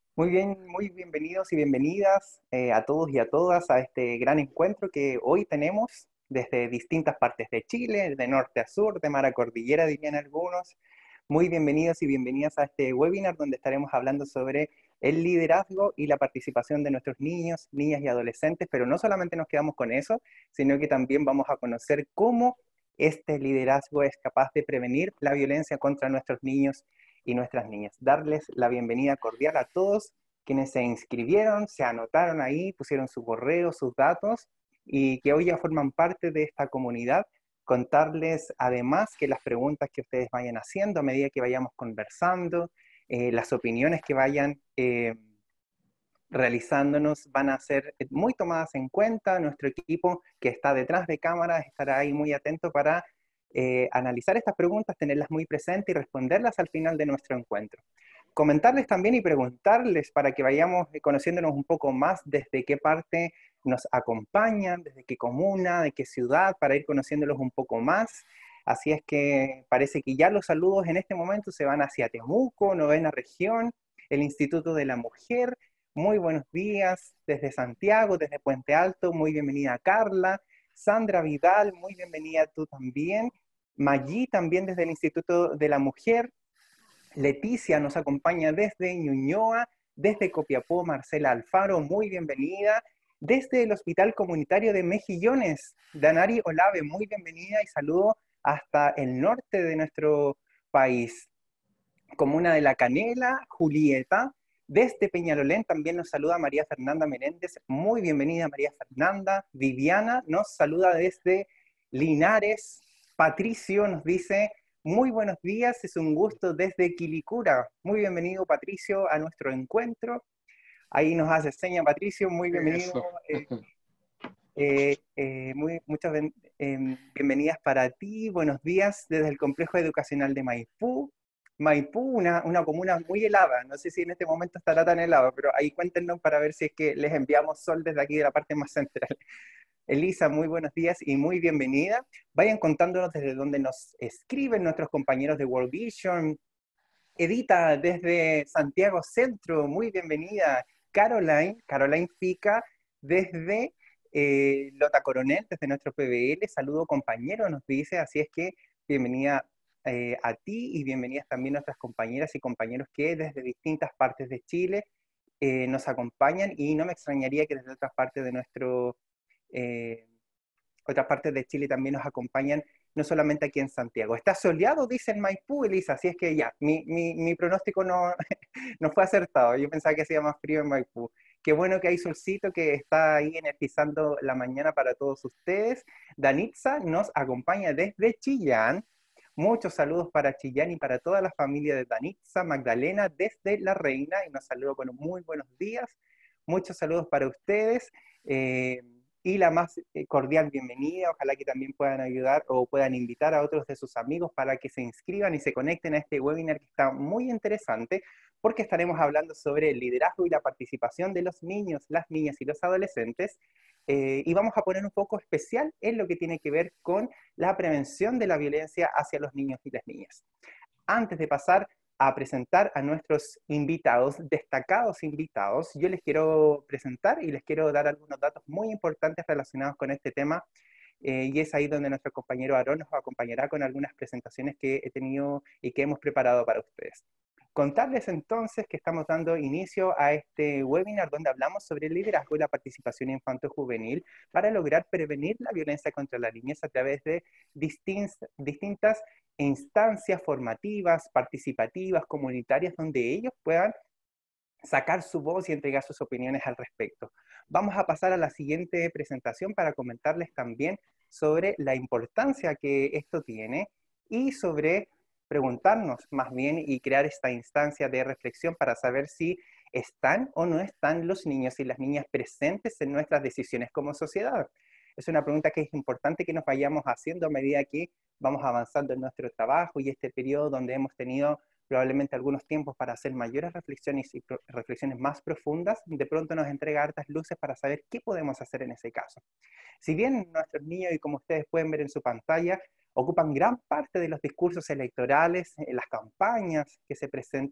Muy bien, muy bienvenidos y bienvenidas a todos y a todas a este gran encuentro que hoy tenemos desde distintas partes de Chile, de norte a sur, de mar a cordillera, dirían algunos. Muy bienvenidos y bienvenidas a este webinar donde estaremos hablando sobre el liderazgo y la participación de nuestros niños, niñas y adolescentes, pero no solamente nos quedamos con eso, sino que también vamos a conocer cómo este liderazgo es capaz de prevenir la violencia contra nuestros niños y nuestras niñas. Darles la bienvenida cordial a todos quienes se inscribieron, se anotaron ahí, pusieron su correo, sus datos y que hoy ya forman parte de esta comunidad. Contarles además que las preguntas que ustedes vayan haciendo a medida que vayamos conversando, las opiniones que vayan realizándonos van a ser muy tomadas en cuenta. Nuestro equipo que está detrás de cámaras estará ahí muy atento para analizar estas preguntas, tenerlas muy presentes y responderlas al final de nuestro encuentro. Comentarles también y preguntarles para que vayamos conociéndonos un poco más desde qué parte nos acompañan, desde qué comuna, de qué ciudad, para ir conociéndolos un poco más. Así es que parece que ya los saludos en este momento se van hacia Temuco, novena región, el Instituto de la Mujer. Muy buenos días desde Santiago, desde Puente Alto. Muy bienvenida Carla. Sandra Vidal, muy bienvenida tú también. Maggi también desde el Instituto de la Mujer. Leticia nos acompaña desde Ñuñoa, desde Copiapó, Marcela Alfaro, muy bienvenida. Desde el Hospital Comunitario de Mejillones, Danari Olave, muy bienvenida y saludo hasta el norte de nuestro país. Comuna de La Canela, Julieta. Desde Peñalolén también nos saluda María Fernanda Menéndez. Muy bienvenida María Fernanda. Viviana nos saluda desde Linares. Patricio nos dice, muy buenos días, es un gusto desde Quilicura. Muy bienvenido Patricio a nuestro encuentro. Ahí nos hace seña Patricio, muy bienvenido. Eso. Muchas bienvenidas para ti. Buenos días desde el Complejo Educacional de Maipú. Maipú, una comuna muy helada. No sé si en este momento estará tan helado, pero ahí cuéntenos para ver si es que les enviamos sol desde aquí de la parte más central. Elisa, muy buenos días y muy bienvenida. Vayan contándonos desde dónde nos escriben nuestros compañeros de World Vision. Edita, desde Santiago Centro, muy bienvenida. Caroline Fica, desde Lota Coronel, desde nuestro PBL. Saludo compañero, nos dice, así es que bienvenida a ti y bienvenidas también nuestras compañeras y compañeros que desde distintas partes de Chile nos acompañan y no me extrañaría que desde otras partes de eh, otras partes de Chile también nos acompañan, no solamente aquí en Santiago. Está soleado, dice en Maipú, Elisa, así es que ya, mi pronóstico no, no fue acertado, yo pensaba que hacía más frío en Maipú. Qué bueno que hay solcito que está ahí energizando la mañana para todos ustedes. Danitza nos acompaña desde Chillán. Muchos saludos para Chillán y para toda la familia de Danitza, Magdalena desde La Reina y nos saludo con muy buenos días. Muchos saludos para ustedes. Eh, y la más cordial bienvenida. Ojalá que también puedan ayudar o puedan invitar a otros de sus amigos para que se inscriban y se conecten a este webinar que está muy interesante porque estaremos hablando sobre el liderazgo y la participación de los niños, las niñas y los adolescentes. Y vamos a poner un foco especial en lo que tiene que ver con la prevención de la violencia hacia los niños y las niñas. Antes de pasar a presentar a nuestros invitados, destacados invitados, yo les quiero presentar y les quiero dar algunos datos muy importantes relacionados con este tema. Y es ahí donde nuestro compañero Aarón nos acompañará con algunas presentaciones que he tenido y que hemos preparado para ustedes. Contarles entonces que estamos dando inicio a este webinar donde hablamos sobre el liderazgo y la participación infanto-juvenil para lograr prevenir la violencia contra la niñez a través de distintas instancias formativas, participativas, comunitarias, donde ellos puedan sacar su voz y entregar sus opiniones al respecto. Vamos a pasar a la siguiente presentación para comentarles también sobre la importancia que esto tiene y sobre preguntarnos más bien y crear esta instancia de reflexión para saber si están o no están los niños y las niñas presentes en nuestras decisiones como sociedad. Es una pregunta que es importante que nos vayamos haciendo a medida que vamos avanzando en nuestro trabajo y este periodo donde hemos tenido probablemente algunos tiempos para hacer mayores reflexiones y reflexiones más profundas, de pronto nos entrega hartas luces para saber qué podemos hacer en ese caso. Si bien nuestros niños, y como ustedes pueden ver en su pantalla, ocupan gran parte de los discursos electorales, en las campañas que se presentan,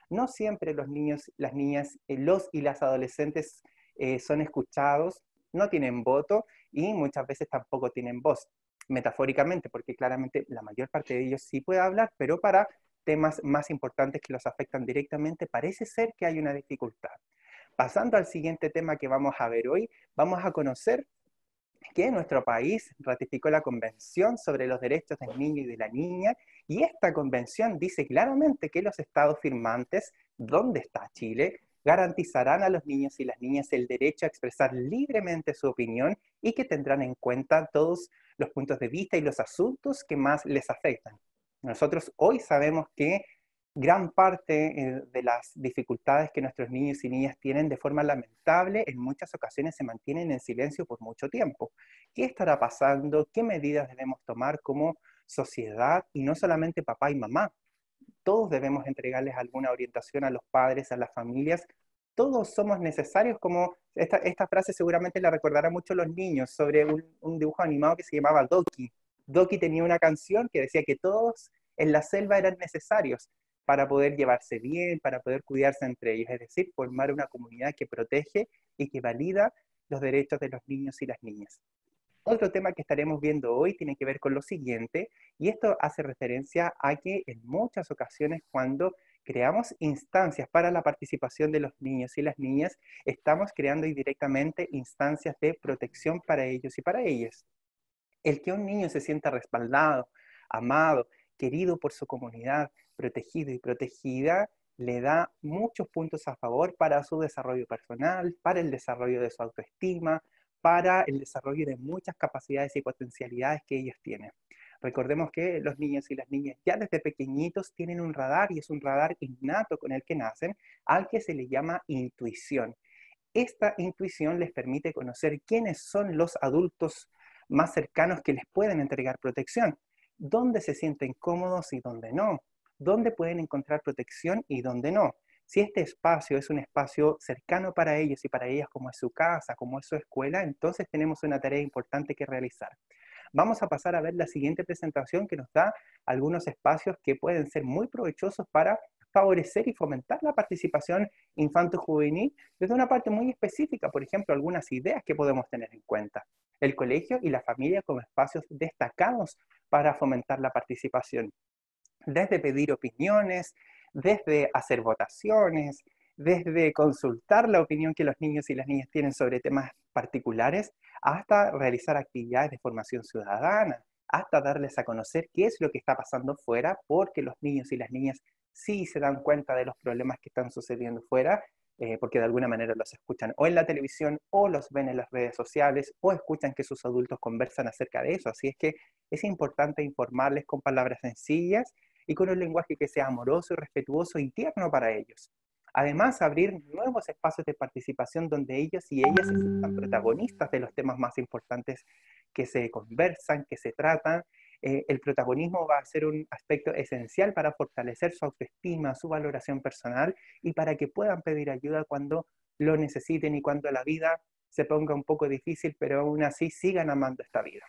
No siempre los niños, las niñas, los y las adolescentes son escuchados, no tienen voto y muchas veces tampoco tienen voz, metafóricamente, porque claramente la mayor parte de ellos sí puede hablar, pero para temas más importantes que los afectan directamente parece ser que hay una dificultad. Pasando al siguiente tema que vamos a ver hoy, vamos a conocer que nuestro país ratificó la Convención sobre los Derechos del Niño y de la Niña, y esta convención dice claramente que los estados firmantes, donde está Chile, garantizarán a los niños y las niñas el derecho a expresar libremente su opinión y que tendrán en cuenta todos los puntos de vista y los asuntos que más les afectan. Nosotros hoy sabemos que gran parte de las dificultades que nuestros niños y niñas tienen de forma lamentable, en muchas ocasiones se mantienen en silencio por mucho tiempo. ¿Qué estará pasando? ¿Qué medidas debemos tomar como sociedad? Y no solamente papá y mamá. Todos debemos entregarles alguna orientación a los padres, a las familias. Todos somos necesarios, como esta frase seguramente la recordarán mucho los niños, sobre un dibujo animado que se llamaba Doki. Doki tenía una canción que decía que todos en la selva eran necesarios para poder llevarse bien, para poder cuidarse entre ellos, es decir, formar una comunidad que protege y que valida los derechos de los niños y las niñas. Otro tema que estaremos viendo hoy tiene que ver con lo siguiente, y esto hace referencia a que en muchas ocasiones cuando creamos instancias para la participación de los niños y las niñas, estamos creando indirectamente instancias de protección para ellos y para ellas. El que un niño se sienta respaldado, amado, querido por su comunidad, protegido y protegida, le da muchos puntos a favor para su desarrollo personal, para el desarrollo de su autoestima, para el desarrollo de muchas capacidades y potencialidades que ellos tienen. Recordemos que los niños y las niñas ya desde pequeñitos tienen un radar, y es un radar innato con el que nacen, al que se le llama intuición. Esta intuición les permite conocer quiénes son los adultos más cercanos que les pueden entregar protección, dónde se sienten cómodos y dónde no, dónde pueden encontrar protección y dónde no. Si este espacio es un espacio cercano para ellos y para ellas, como es su casa, como es su escuela, entonces tenemos una tarea importante que realizar. Vamos a pasar a ver la siguiente presentación, que nos da algunos espacios que pueden ser muy provechosos para favorecer y fomentar la participación infanto-juvenil desde una parte muy específica, por ejemplo, algunas ideas que podemos tener en cuenta. El colegio y la familia como espacios destacados para fomentar la participación, desde pedir opiniones, desde hacer votaciones, desde consultar la opinión que los niños y las niñas tienen sobre temas particulares, hasta realizar actividades de formación ciudadana, hasta darles a conocer qué es lo que está pasando fuera, porque los niños y las niñas sí se dan cuenta de los problemas que están sucediendo fuera, porque de alguna manera los escuchan o en la televisión, o los ven en las redes sociales, o escuchan que sus adultos conversan acerca de eso. Así es que es importante informarles con palabras sencillas y con un lenguaje que sea amoroso, respetuoso y tierno para ellos. Además, abrir nuevos espacios de participación donde ellos y ellas se sientan protagonistas de los temas más importantes que se conversan, que se tratan. El protagonismo va a ser un aspecto esencial para fortalecer su autoestima, su valoración personal, y para que puedan pedir ayuda cuando lo necesiten y cuando la vida se ponga un poco difícil, pero aún así sigan amando esta vida.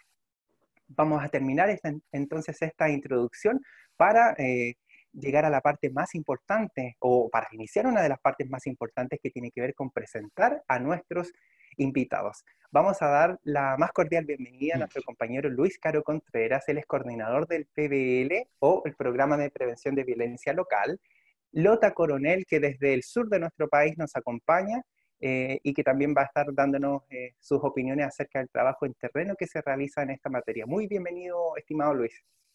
Vamos a terminar entonces esta introducción para llegar a la parte más importante, o para iniciar una de las partes más importantes, que tiene que ver con presentar a nuestros invitados. Vamos a dar la más cordial bienvenida a nuestro compañero Luis Caro Contreras. Él es coordinador del PBL, o el Programa de Prevención de Violencia Local. Lota Coronel, que desde el sur de nuestro país nos acompaña, y que también va a estar dándonos sus opiniones acerca del trabajo en terreno que se realiza en esta materia. Muy bienvenido, estimado Luis.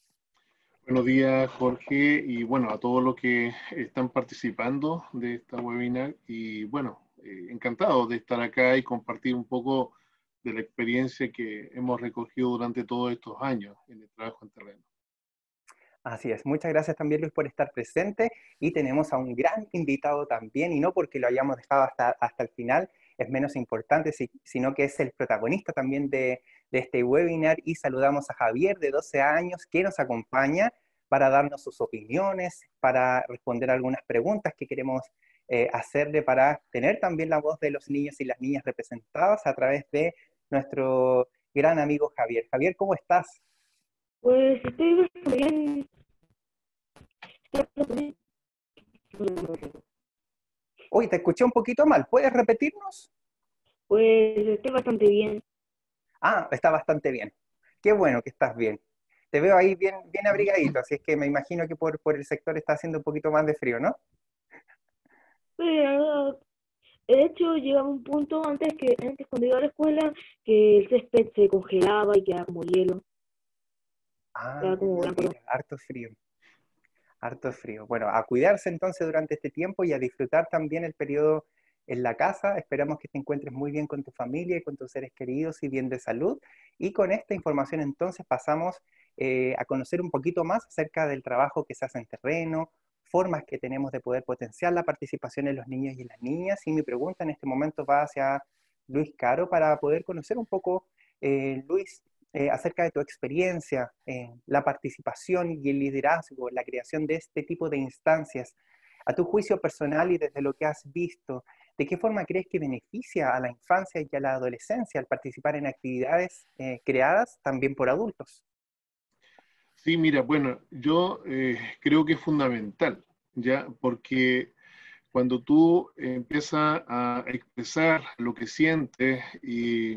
Buenos días, Jorge, y bueno, a todos los que están participando de esta webinar. Y bueno, encantado de estar acá y compartir un poco de la experiencia que hemos recogido durante todos estos años en el trabajo en terreno. Así es, muchas gracias también, Luis, por estar presente, y tenemos a un gran invitado también, y no porque lo hayamos dejado hasta el final es menos importante, sino que es el protagonista también de este webinar, y saludamos a Javier, de 12 años, que nos acompaña para darnos sus opiniones, para responder algunas preguntas que queremos hacerle, para tener también la voz de los niños y las niñas representadas a través de nuestro gran amigo Javier. Javier, ¿cómo estás? Pues estoy bastante bien. Uy, te escuché un poquito mal. ¿Puedes repetirnos? Pues estoy bastante bien. Ah, está bastante bien. Qué bueno que estás bien. Te veo ahí bien, bien abrigadito, así es que me imagino que por el sector está haciendo un poquito más de frío, ¿no? Pero, de hecho, llegaba un punto antes cuando iba a la escuela, que el césped se congelaba y quedaba como hielo, Ah, quedaba como blanco. mira, harto frío, harto frío. Bueno, a cuidarse entonces durante este tiempo y a disfrutar también el periodo en la casa. Esperamos que te encuentres muy bien con tu familia y con tus seres queridos y bien de salud. Y con esta información entonces pasamos a conocer un poquito más acerca del trabajo que se hace en terreno, formas que tenemos de poder potenciar la participación en los niños y en las niñas. Y mi pregunta en este momento va hacia Luis Caro para poder conocer un poco, Luis, acerca de tu experiencia, la participación y el liderazgo, la creación de este tipo de instancias. A tu juicio personal y desde lo que has visto, ¿de qué forma crees que beneficia a la infancia y a la adolescencia al participar en actividades creadas también por adultos? Sí, mira, bueno, yo creo que es fundamental, ¿ya? Porque cuando tú empiezas a expresar lo que sientes y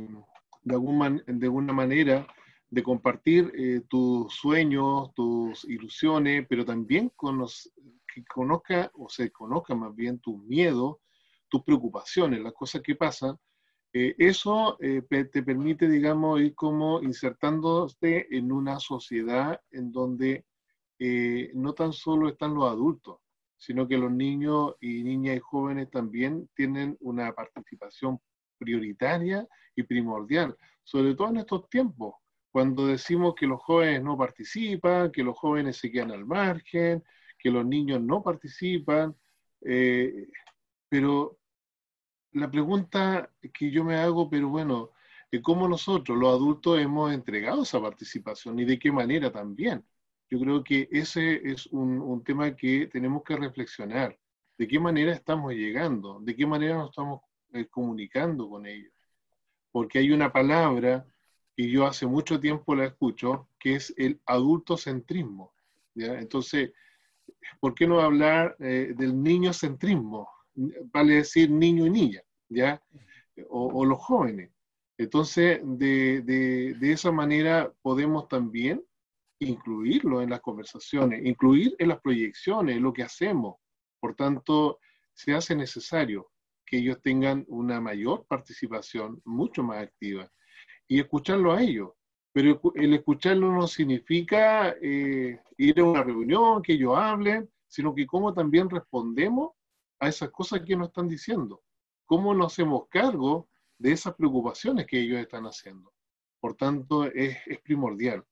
de alguna manera de compartir tus sueños, tus ilusiones, pero también que conozca o se conozca más bien tus miedos, tus preocupaciones, las cosas que pasan, eso te permite, digamos, ir como insertándote en una sociedad en donde no tan solo están los adultos, sino que los niños y niñas y jóvenes también tienen una participación prioritaria y primordial, sobre todo en estos tiempos, cuando decimos que los jóvenes no participan, que los jóvenes se quedan al margen, que los niños no participan, eh, pero la pregunta que yo me hago, pero bueno, ¿cómo nosotros, los adultos, hemos entregado esa participación y de qué manera también? Yo creo que ese es un tema que tenemos que reflexionar. ¿De qué manera estamos llegando? ¿De qué manera nos estamos comunicando con ellos? Porque hay una palabra que yo hace mucho tiempo la escucho, que es el adultocentrismo. ¿Ya? Entonces, ¿por qué no hablar del niñocentrismo? Vale decir niño y niña, ¿ya? O los jóvenes. Entonces, de esa manera podemos también incluirlo en las conversaciones, incluir en las proyecciones, lo que hacemos. Por tanto, se hace necesario que ellos tengan una mayor participación, mucho más activa, y escucharlo a ellos. Pero el escucharlo no significa ir a una reunión, que ellos hablen, sino que cómo también respondemos a esas cosas que nos están diciendo. Cómo nos hacemos cargo de esas preocupaciones que ellos están haciendo. Por tanto, es primordial.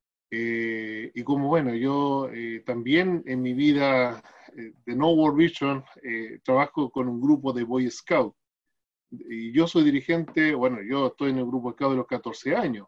Y como bueno, yo también en mi vida de No World Vision trabajo con un grupo de Boy Scout. Y yo soy dirigente, bueno, yo estoy en el grupo Scout de los 14 años.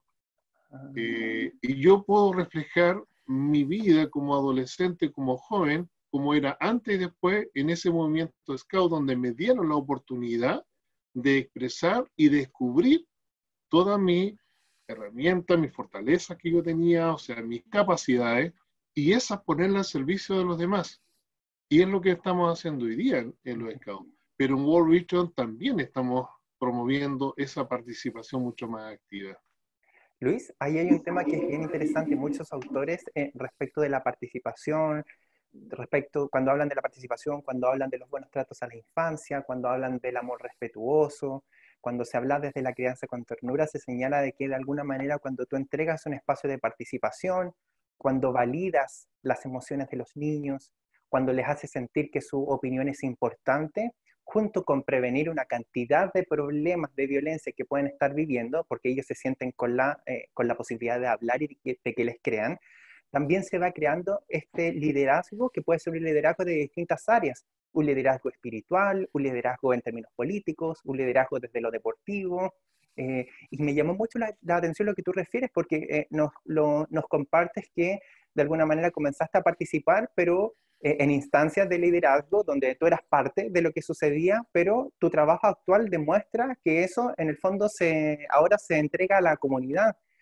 Y yo puedo reflejar mi vida como adolescente, como joven, como era antes y después en ese movimiento Scout donde me dieron la oportunidad de expresar y descubrir todas mis herramientas, mis fortalezas que yo tenía, o sea, mis capacidades, y esas ponerlas al servicio de los demás. Y es lo que estamos haciendo hoy día en los Scouts. Pero en World Vision también estamos promoviendo esa participación mucho más activa. Luis, ahí hay un tema que es bien interesante. Muchos autores respecto de la participación, respecto cuando hablan de la participación, cuando hablan de los buenos tratos a la infancia, cuando hablan del amor respetuoso, cuando se habla desde la crianza con ternura, se señala de que de alguna manera cuando tú entregas un espacio de participación, cuando validas las emociones de los niños, cuando les haces sentir que su opinión es importante, junto con prevenir una cantidad de problemas de violencia que pueden estar viviendo, porque ellos se sienten con la posibilidad de hablar y de que les crean, también se va creando este liderazgo que puede ser un liderazgo de distintas áreas, un liderazgo espiritual, un liderazgo en términos políticos, un liderazgo desde lo deportivo. Y me llamó mucho la atención lo que tú refieres porque nos compartes que de alguna manera comenzaste a participar, pero en instancias de liderazgo donde tú eras parte de lo que sucedía, pero tu trabajo actual demuestra que eso en el fondo ahora se entrega a la comunidad.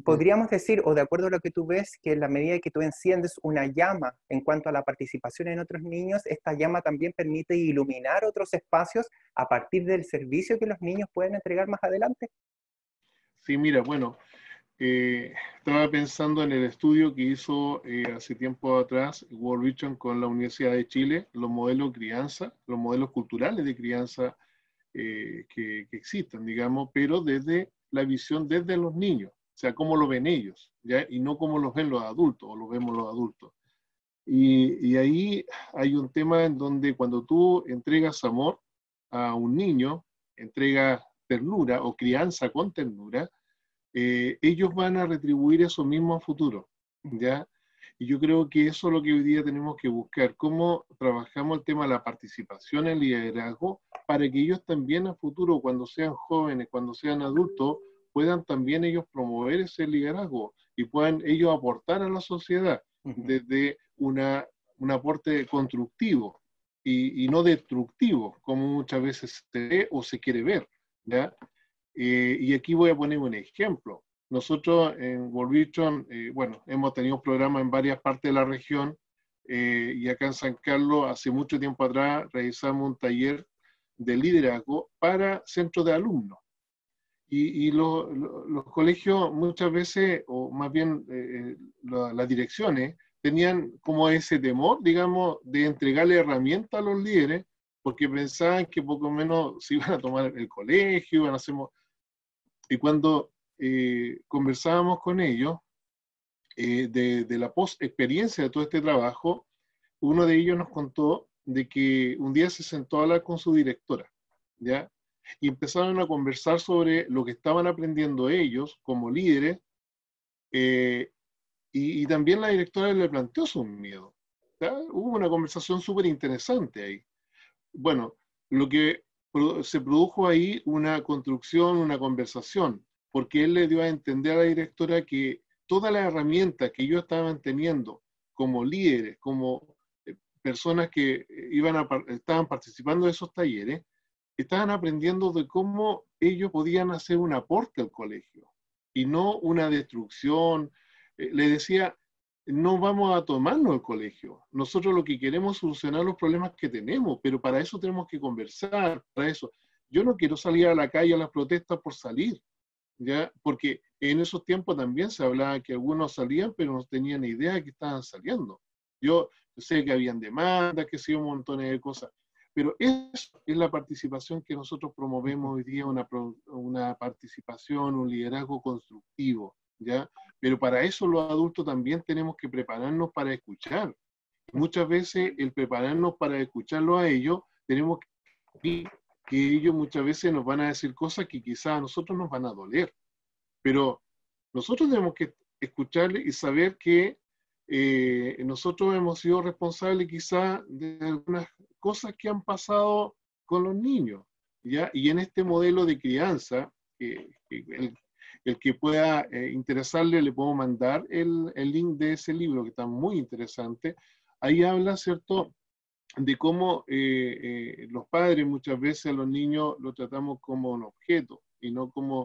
podríamos decir, o de acuerdo a lo que tú ves, que en la medida que tú enciendes una llama en cuanto a la participación en otros niños, esta llama también permite iluminar otros espacios a partir del servicio que los niños pueden entregar más adelante. Sí, mira, bueno, estaba pensando en el estudio que hizo hace tiempo atrás World Vision con la Universidad de Chile, los modelos de crianza, los modelos culturales de crianza que existen, digamos, pero desde la visión desde los niños, o sea, cómo lo ven ellos, ¿ya? Y no cómo los ven los adultos o lo vemos los adultos. Y ahí hay un tema en donde cuando tú entregas amor a un niño, entregas ternura o crianza con ternura, ellos van a retribuir eso mismo a futuro, ¿ya? Y yo creo que eso es lo que hoy día tenemos que buscar, cómo trabajamos el tema de la participación en el liderazgo para que ellos también a futuro, cuando sean jóvenes, cuando sean adultos, puedan también ellos promover ese liderazgo y puedan ellos aportar a la sociedad desde un aporte constructivo y no destructivo, como muchas veces se ve o se quiere ver, ¿ya? Y aquí voy a poner un ejemplo. Nosotros en World Vision, bueno, hemos tenido un programa en varias partes de la región y acá en San Carlos, hace mucho tiempo atrás, realizamos un taller de liderazgo para centros de alumnos. Y los colegios muchas veces, o más bien las direcciones, tenían como ese temor, digamos, de entregarle herramientas a los líderes, porque pensaban que poco menos se iban a tomar el colegio, iban a hacer... Y cuando conversábamos con ellos de la post-experiencia de todo este trabajo, uno de ellos nos contó de que un día se sentó a hablar con su directora, ¿ya? Y empezaron a conversar sobre lo que estaban aprendiendo ellos como líderes, y también la directora le planteó sus miedos. ¿Ya? Hubo una conversación súper interesante ahí. Bueno, lo que se produjo ahí una construcción, una conversación, porque él le dio a entender a la directora que todas las herramientas que ellos estaban teniendo como líderes, como personas que estaban participando de esos talleres, estaban aprendiendo de cómo ellos podían hacer un aporte al colegio y no una destrucción. Le decía, no vamos a tomarnos el colegio. Nosotros lo que queremos es solucionar los problemas que tenemos, pero para eso tenemos que conversar, para eso. Yo no quiero salir a la calle a las protestas por salir, ¿ya? Porque en esos tiempos también se hablaba que algunos salían, pero no tenían idea de que estaban saliendo. Yo sé que habían demandas, que sí, un montón de cosas, pero eso es la participación que nosotros promovemos hoy día, una participación, un liderazgo constructivo, ¿ya? Pero para eso los adultos también tenemos que prepararnos para escuchar. Muchas veces el prepararnos para escucharlo a ellos, tenemos que ellos muchas veces nos van a decir cosas que quizás a nosotros nos van a doler. Pero nosotros tenemos que escucharle y saber que nosotros hemos sido responsables quizás de algunas cosas que han pasado con los niños, ¿ya? Y en este modelo de crianza, el que pueda interesarle, le puedo mandar el link de ese libro que está muy interesante. Ahí habla, ¿cierto?, de cómo los padres muchas veces a los niños lo tratamos como un objeto y no como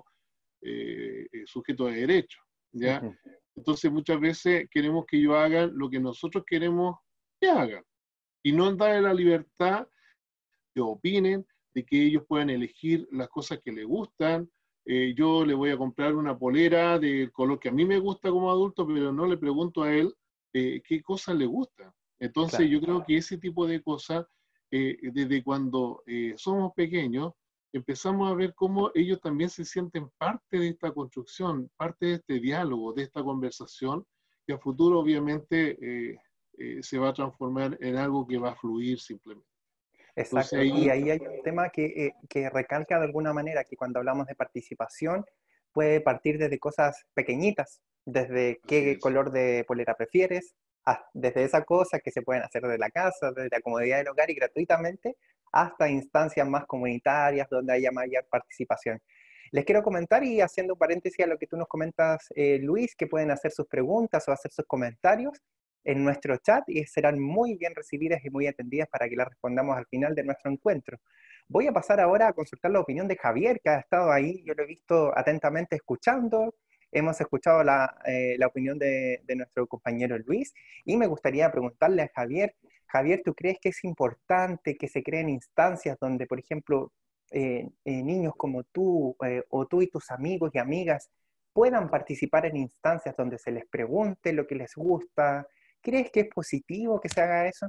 sujeto de derecho, ¿ya? Entonces muchas veces queremos que ellos hagan lo que nosotros queremos que hagan y no darle la libertad que opinen, de que ellos puedan elegir las cosas que les gustan. Yo le voy a comprar una polera del color que a mí me gusta como adulto, pero no le pregunto a él qué cosas le gustan. Entonces Claro. yo creo que ese tipo de cosas, desde cuando somos pequeños, empezamos a ver cómo ellos también se sienten parte de esta construcción, parte de este diálogo, de esta conversación, que a futuro obviamente se va a transformar en algo que va a fluir simplemente. Entonces Exacto, y ahí, ahí hay un tema que recalca de alguna manera que cuando hablamos de participación puede partir desde cosas pequeñitas, desde así qué es. color de polera prefieres, desde esa cosa que se pueden hacer desde la casa, desde la comodidad del hogar y gratuitamente, hasta instancias más comunitarias donde haya mayor participación. Les quiero comentar, y haciendo un paréntesis a lo que tú nos comentas, Luis, que pueden hacer sus preguntas o hacer sus comentarios en nuestro chat y serán muy bien recibidas y muy atendidas para que las respondamos al final de nuestro encuentro. Voy a pasar ahora a consultar la opinión de Javier, que ha estado ahí, yo lo he visto atentamente escuchando. hemos escuchado la opinión de nuestro compañero Luis y me gustaría preguntarle a Javier, Javier, ¿tú crees que es importante que se creen instancias donde, por ejemplo, niños como tú o tú y tus amigos y amigas puedan participar en instancias donde se les pregunte lo que les gusta? ¿Crees que es positivo que se haga eso?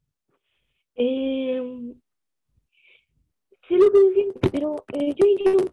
Eh, sé lo que dicen, pero yo diría un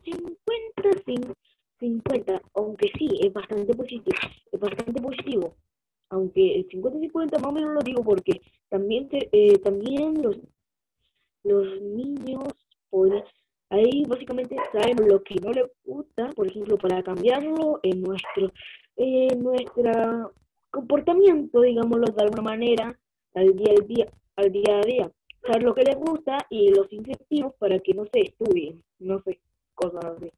50-50, aunque sí, es bastante positivo, aunque el 50-50 más o menos lo digo porque también los niños pueden, ahí básicamente saben lo que no les gusta, por ejemplo, para cambiarlo en nuestro comportamiento, digámoslo de alguna manera, al día, al día a día. Saber lo que les gusta y los incentivos para que no se estudien, no sé, cosas así.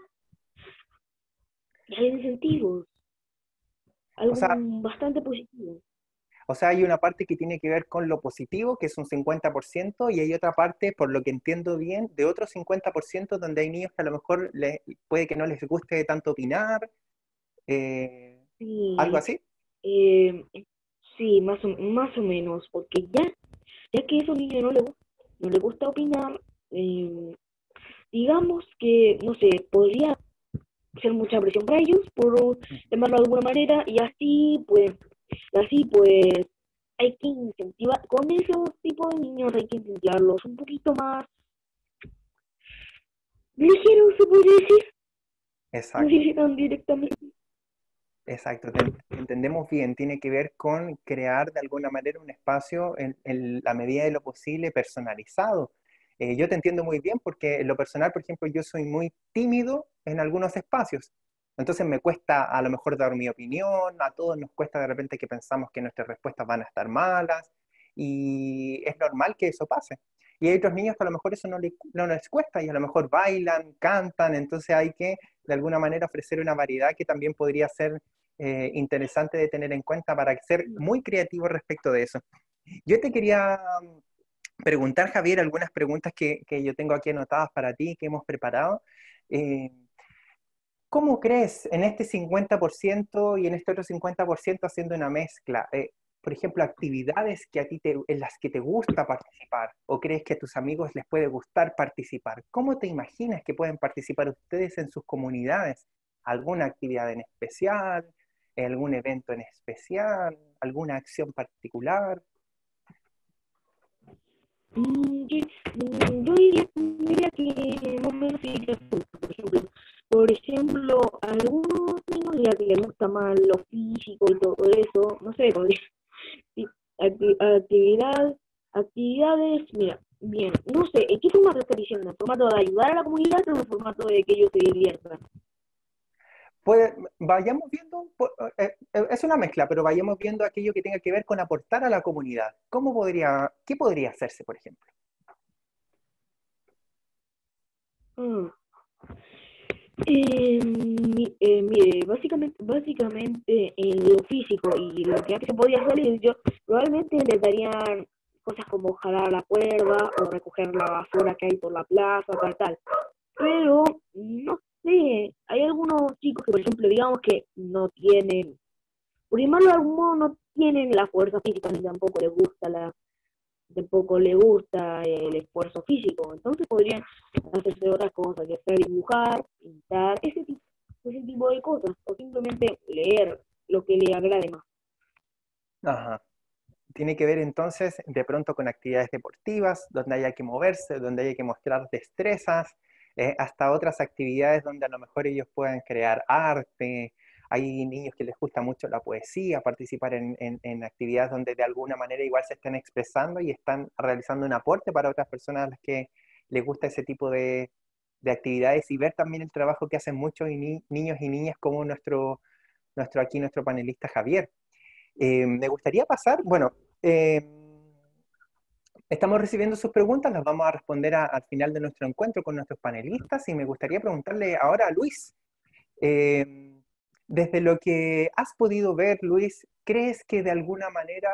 Y hay incentivos, O algo sea, bastante positivo. hay una parte que tiene que ver con lo positivo, que es un 50%, y hay otra parte, por lo que entiendo bien, de otro 50% donde hay niños que a lo mejor puede que no les guste tanto opinar, eh, algo Sí, así. eh, sí, más o menos, porque ya que a esos niños no le gusta opinar, eh, digamos que, no sé, podría ser mucha presión para ellos, por llamarlo de alguna manera, y así pues hay que incentivar, con esos tipos de niños hay que incentivarlos un poquito más ligeros, se podría decir, no sé Exacto, si tan directamente. exacto. Entendemos bien, tiene que ver con crear de alguna manera un espacio en la medida de lo posible personalizado. Yo te entiendo muy bien porque en lo personal, por ejemplo, yo soy muy tímido en algunos espacios. Entonces me cuesta a lo mejor dar mi opinión, a todos nos cuesta de repente que pensamos que nuestras respuestas van a estar malas y es normal que eso pase. Y hay otros niños que a lo mejor eso no les cuesta y a lo mejor bailan, cantan, entonces hay que de alguna manera ofrecer una variedad que también podría ser interesante de tener en cuenta para ser muy creativo respecto de eso. Yo te quería preguntar, Javier, algunas preguntas que yo tengo aquí anotadas para ti, que hemos preparado. Eh, ¿Cómo crees en este 50% y en este otro 50% haciendo una mezcla? Por ejemplo, actividades que en las que te gusta participar o crees que a tus amigos les puede gustar participar. ¿Cómo te imaginas que pueden participar ustedes en sus comunidades? ¿Alguna actividad en especial? ¿Algún evento en especial? ¿Alguna acción particular? Yo diría que más o menos iría por ejemplo. Por ejemplo, a algunos niños ya que les gusta más lo físico y todo eso, no sé, podría, sí, actividad, actividades, mira, bien, no sé, ¿en qué formato está diciendo? ¿En formato de ayudar a la comunidad o en formato de que ellos se diviertan? Vayamos viendo, es una mezcla, pero vayamos viendo aquello que tenga que ver con aportar a la comunidad. ¿Qué podría hacerse, por ejemplo? Mm. Mire, básicamente en lo físico y lo que antes se podía hacer, yo probablemente les darían cosas como jalar la cuerda o recoger la basura que hay por la plaza, tal. Pero, no sé, hay algunos chicos que, por ejemplo, digamos que no tienen, por llamarlo de algún modo, no tienen la fuerza física ni tampoco le gusta el esfuerzo físico, entonces podrían hacerse otras cosas, ya sea dibujar, pintar, ese tipo de cosas, o simplemente leer lo que le agrade más. Ajá. Tiene que ver entonces de pronto con actividades deportivas, donde haya que moverse, donde haya que mostrar destrezas, hasta otras actividades donde a lo mejor ellos puedan crear arte. Hay niños que les gusta mucho la poesía, participar en actividades donde de alguna manera igual se están expresando y están realizando un aporte para otras personas a las que les gusta ese tipo de actividades y ver también el trabajo que hacen muchos niños y niñas como nuestro panelista Javier. Me gustaría pasar, bueno, estamos recibiendo sus preguntas, las vamos a responder al final de nuestro encuentro con nuestros panelistas y me gustaría preguntarle ahora a Luis, eh, desde lo que has podido ver, Luis, ¿crees que de alguna manera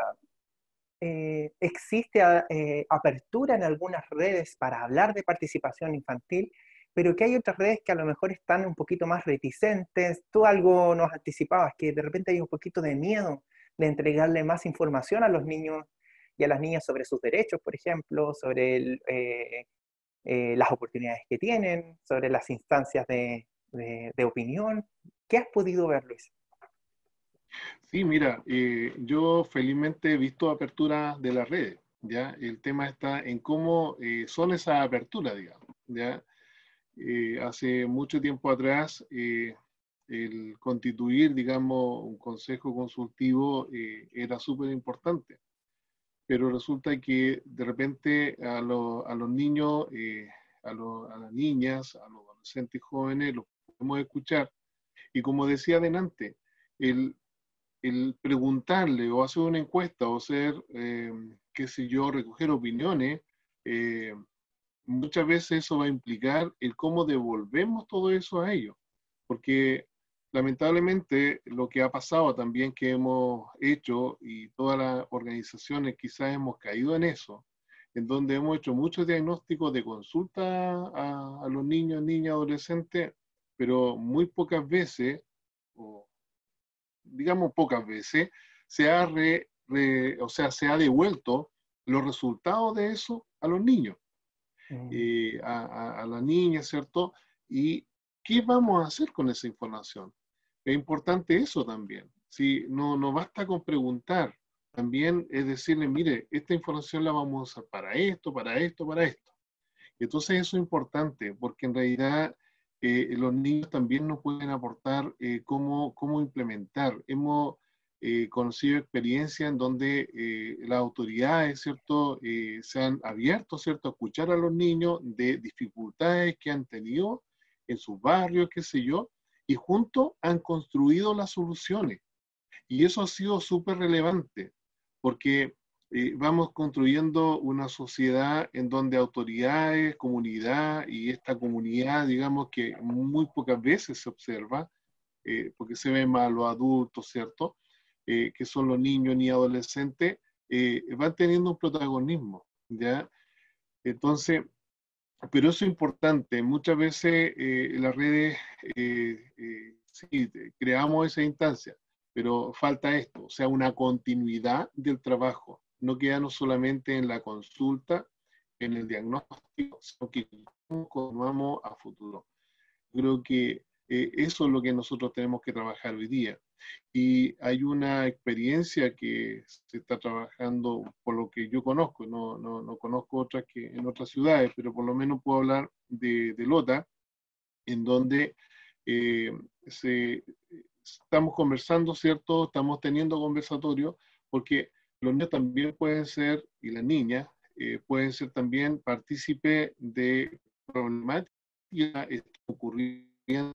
existe apertura en algunas redes para hablar de participación infantil? pero que hay otras redes que a lo mejor están un poquito más reticentes. Tú algo nos anticipabas, que de repente hay un poquito de miedo de entregarle más información a los niños y a las niñas sobre sus derechos, por ejemplo, sobre las oportunidades que tienen, sobre las instancias de opinión. ¿Qué has podido ver, Luis? Sí, mira, yo felizmente he visto apertura de las redes, ¿ya? El tema está en cómo son esas aperturas, digamos, ¿ya? Hace mucho tiempo atrás, el constituir, digamos, un consejo consultivo era súper importante, pero resulta que de repente a los niños, a las niñas, a los adolescentes y jóvenes los podemos escuchar, y como decía adelante, el, el preguntarle o hacer una encuesta o hacer, qué sé yo, recoger opiniones, eh, muchas veces eso va a implicar el cómo devolvemos todo eso a ellos. Porque lamentablemente lo que ha pasado también que hemos hecho y todas las organizaciones quizás hemos caído en eso, en donde hemos hecho muchos diagnósticos de consulta a los niños, niñas, adolescentes, pero muy pocas veces, o digamos pocas veces, o sea, se ha devuelto los resultados de eso a los niños, Mm. a la niña, ¿cierto? ¿Y qué vamos a hacer con esa información? Es importante eso también. Si no, no basta con preguntar, también es decirle, mire, esta información la vamos a usar para esto, para esto, para esto. Entonces eso es importante, porque en realidad los niños también nos pueden aportar cómo implementar. Hemos conocido experiencias en donde las autoridades, ¿cierto?, se han abierto, ¿cierto?, a escuchar a los niños de dificultades que han tenido en sus barrios, qué sé yo, y juntos han construido las soluciones. Y eso ha sido súper relevante, porque vamos construyendo una sociedad en donde autoridades, comunidad y esta comunidad, digamos que muy pocas veces se observa, porque se ven más a los adultos, ¿cierto? Que son los niños ni adolescentes, van teniendo un protagonismo, ¿ya? Entonces, pero eso es importante. Muchas veces las redes, sí, creamos esa instancia, pero falta esto, o sea, una continuidad del trabajo. No quedarnos solamente en la consulta, en el diagnóstico, sino que continuamos a futuro. Creo que eso es lo que nosotros tenemos que trabajar hoy día. Y hay una experiencia que se está trabajando, por lo que yo conozco, no conozco otras que en otras ciudades, pero por lo menos puedo hablar de Lota, en donde eh, se, estamos conversando, ¿cierto? Estamos teniendo conversatorios, porque los niños también pueden ser, y las niñas, pueden ser también partícipes de problemáticas que están ocurriendo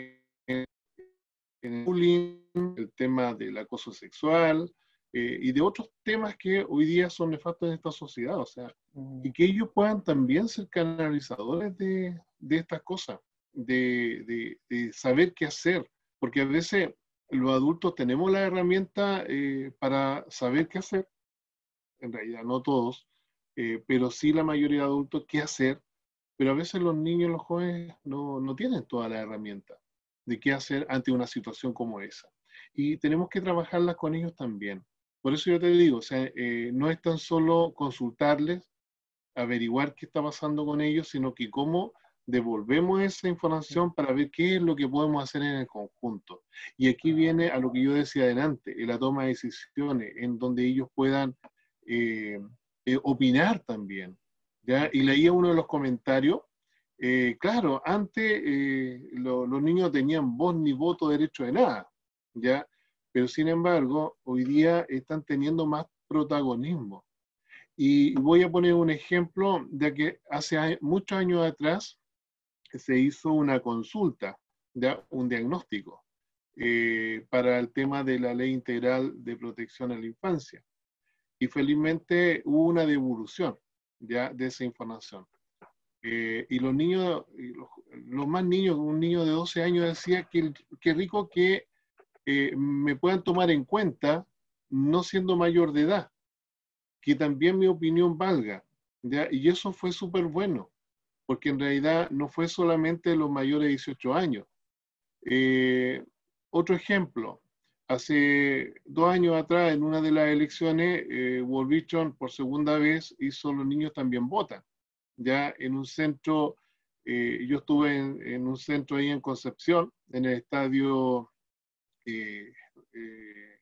en el bullying, el tema del acoso sexual y de otros temas que hoy día son nefastos en esta sociedad, o sea, y que ellos puedan también ser canalizadores de estas cosas, de saber qué hacer, porque a veces los adultos tenemos la herramienta para saber qué hacer, en realidad no todos, pero sí la mayoría de adultos qué hacer, pero a veces los niños y los jóvenes no tienen toda la herramienta de qué hacer ante una situación como esa. Y tenemos que trabajarlas con ellos también. Por eso yo te digo, o sea, no es tan solo consultarles, averiguar qué está pasando con ellos, sino que cómo devolvemos esa información para ver qué es lo que podemos hacer en el conjunto. Y aquí viene a lo que yo decía adelante, en la toma de decisiones, en donde ellos puedan eh, opinar también. ¿Ya? Y leía uno de los comentarios, claro, antes los niños tenían voz ni voto, derecho de nada, ¿ya? Pero sin embargo, hoy día están teniendo más protagonismo. Y voy a poner un ejemplo de que hace muchos años atrás se hizo una consulta, ¿ya? Un diagnóstico para el tema de la Ley Integral de Protección a la Infancia. Y felizmente hubo una devolución, ¿ya? De esa información. Y los niños, los más niños, un niño de 12 años decía que qué rico que me puedan tomar en cuenta no siendo mayor de edad, que también mi opinión valga, ¿ya? Y eso fue súper bueno, porque en realidad no fue solamente los mayores de 18 años. Otro ejemplo, hace 2 años atrás, en una de las elecciones, World por segunda vez hizo Los niños también votan, ya en un centro, yo estuve en un centro ahí en Concepción, en el estadio eh, eh,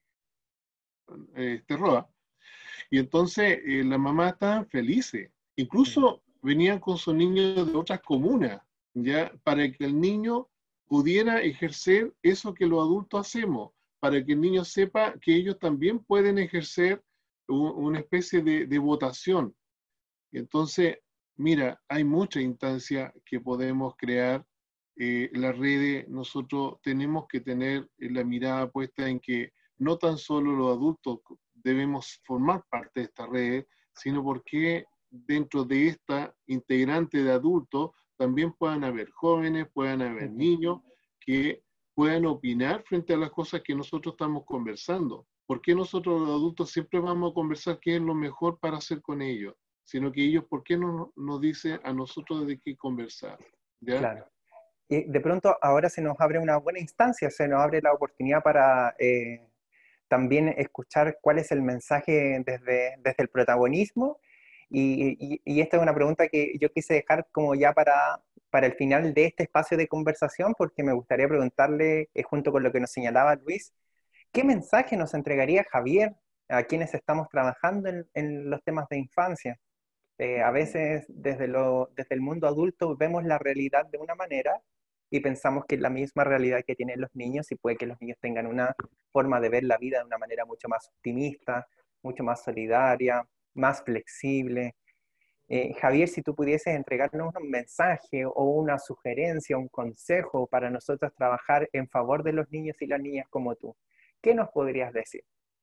Roa, y entonces las mamás estaban felices, incluso venían con sus niños de otras comunas, ya para que el niño pudiera ejercer eso que los adultos hacemos, para que el niño sepa que ellos también pueden ejercer una especie de votación. Entonces, mira, hay mucha instancia que podemos crear. Las redes, nosotros tenemos que tener la mirada puesta en que no tan solo los adultos debemos formar parte de esta red, sino porque dentro de esta integrante de adultos también puedan haber jóvenes, puedan haber niños que puedan opinar frente a las cosas que nosotros estamos conversando. ¿Por qué nosotros los adultos siempre vamos a conversar qué es lo mejor para hacer con ellos? Sino que ellos, ¿por qué no nos dicen a nosotros de qué conversar? ¿Ya? Claro. Y de pronto ahora se nos abre una buena instancia, se nos abre la oportunidad para también escuchar cuál es el mensaje desde el protagonismo. Y esta es una pregunta que yo quise dejar como ya para el final de este espacio de conversación, porque me gustaría preguntarle, junto con lo que nos señalaba Luis, ¿qué mensaje nos entregaría Javier a quienes estamos trabajando en los temas de infancia? A veces desde el mundo adulto vemos la realidad de una manera y pensamos que es la misma realidad que tienen los niños, y puede que los niños tengan una forma de ver la vida de una manera mucho más optimista, mucho más solidaria, más flexible. Javier, si tú pudieses entregarnos un mensaje o una sugerencia, un consejo para nosotros trabajar en favor de los niños y las niñas como tú, ¿qué nos podrías decir?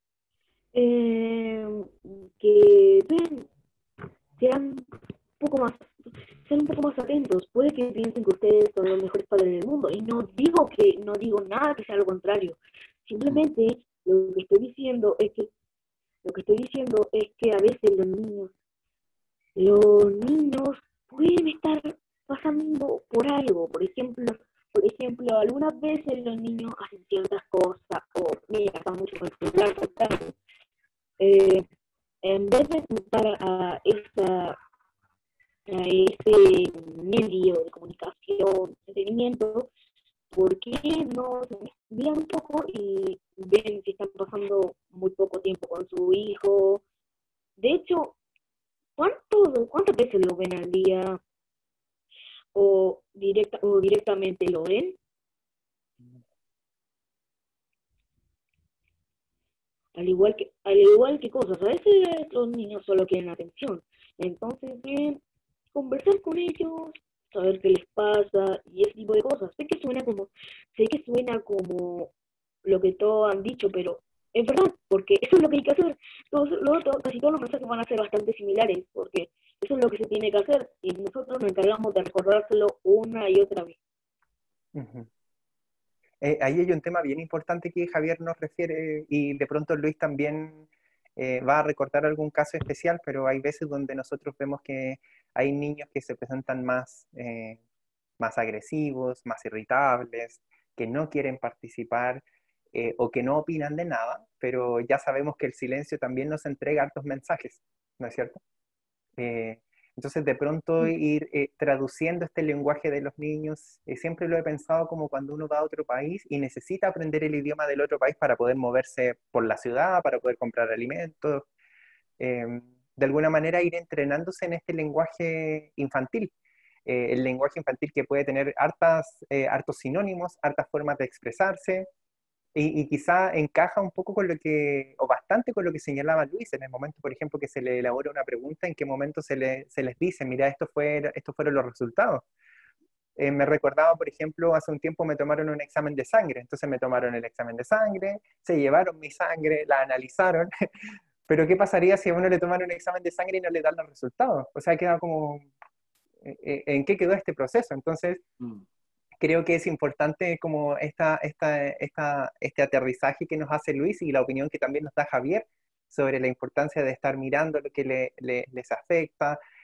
Eh, que ven, sean un poco más, sean un poco más atentos. Puede que piensen que ustedes son los mejores padres del mundo. Y no digo nada que sea lo contrario. Simplemente lo que estoy diciendo es que a veces los niños pueden estar pasando por algo. Por ejemplo, algunas veces los niños hacen ciertas cosas o mira, está mucho con el celular, eh, en vez de juntar a ese medio de comunicación, entretenimiento, ¿por qué no se miran un poco y ven si están pasando muy poco tiempo con su hijo? De hecho, ¿cuántas veces lo ven al día o directamente lo ven? Al igual que cosas, a veces los niños solo quieren atención. Entonces, bien, conversar con ellos, saber qué les pasa y ese tipo de cosas. Sé que suena como lo que todos han dicho, pero es verdad, porque eso es lo que hay que hacer. Casi todos los mensajes van a ser bastante similares, porque eso es lo que se tiene que hacer y nosotros nos encargamos de recordárselo una y otra vez. Ujú. Ahí hay un tema bien importante que Javier nos refiere, y de pronto Luis también va a recordar algún caso especial, pero hay veces donde nosotros vemos que hay niños que se presentan más agresivos, más irritables, que no quieren participar, o que no opinan de nada, pero ya sabemos que el silencio también nos entrega hartos mensajes, ¿no es cierto? Eh, entonces, de pronto ir traduciendo este lenguaje de los niños, siempre lo he pensado como cuando uno va a otro país y necesita aprender el idioma del otro país para poder moverse por la ciudad, para poder comprar alimentos, de alguna manera ir entrenándose en este lenguaje infantil. El lenguaje infantil que puede tener hartos sinónimos, hartas formas de expresarse, y quizá encaja un poco con o bastante con lo que señalaba Luis en el momento, por ejemplo, que se le elabora una pregunta, en qué momento se les dice, mira, estos fueron los resultados. Me recordaba, por ejemplo, hace un tiempo me tomaron un examen de sangre, entonces me tomaron el examen de sangre, se llevaron mi sangre, la analizaron, pero ¿qué pasaría si a uno le tomaron un examen de sangre y no le dan los resultados? O sea, queda como, ¿en qué quedó este proceso? Entonces, Mm. creo que es importante como este aterrizaje que nos hace Luis y la opinión que también nos da Javier sobre la importancia de estar mirando lo que les afecta,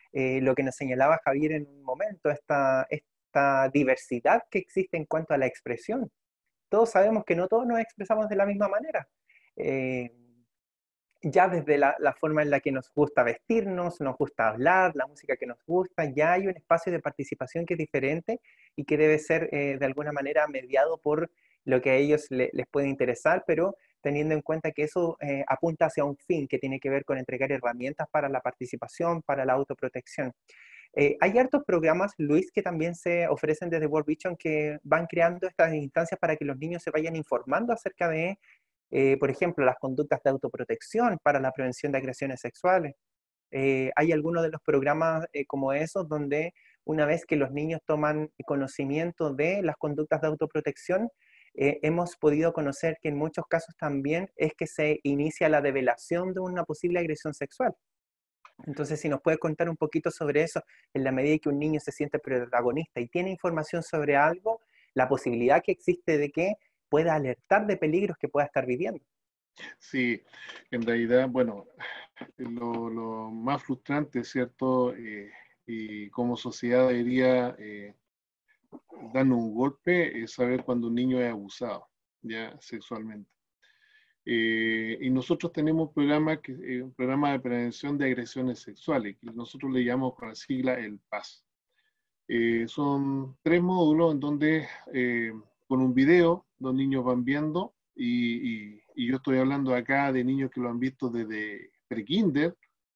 lo que nos señalaba Javier en un momento, esta diversidad que existe en cuanto a la expresión. Todos sabemos que no todos nos expresamos de la misma manera. Eh, ya desde la forma en la que nos gusta vestirnos, nos gusta hablar, la música que nos gusta, ya hay un espacio de participación que es diferente y que debe ser de alguna manera mediado por lo que a ellos les puede interesar, pero teniendo en cuenta que eso apunta hacia un fin que tiene que ver con entregar herramientas para la participación, para la autoprotección. Hay hartos programas, Luis, que también se ofrecen desde World Vision que van creando estas instancias para que los niños se vayan informando acerca de por ejemplo, las conductas de autoprotección para la prevención de agresiones sexuales. Hay algunos de los programas como esos donde una vez que los niños toman conocimiento de las conductas de autoprotección, hemos podido conocer que en muchos casos también es que se inicia la develación de una posible agresión sexual. Entonces, si nos puede contar un poquito sobre eso, en la medida que un niño se siente protagonista y tiene información sobre algo, la posibilidad que existe de que pueda alertar de peligros que pueda estar viviendo. Sí, en realidad, bueno, lo más frustrante, ¿cierto? Y como sociedad debería darnos un golpe es saber cuando un niño es abusado, ya sexualmente. Y nosotros tenemos un programa de prevención de agresiones sexuales, que nosotros le llamamos con la sigla el PAS. Son 3 módulos en donde con un video los niños van viendo y yo estoy hablando acá de niños que lo han visto desde prekinder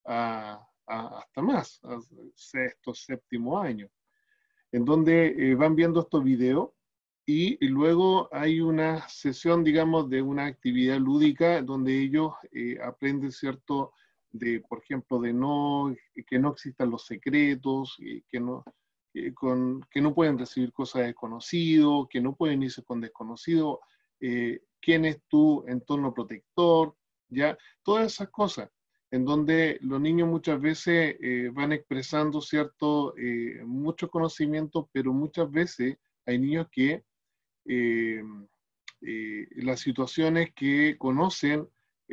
hasta más, a sexto, séptimo año, en donde van viendo estos videos y luego hay una sesión, digamos, de una actividad lúdica donde ellos aprenden, ¿cierto?, por ejemplo, que no existan los secretos, que no pueden recibir cosas desconocidas, que no pueden irse con desconocidos, quién es tu entorno protector, ya, todas esas cosas, en donde los niños muchas veces van expresando mucho conocimiento, pero muchas veces hay niños que las situaciones que conocen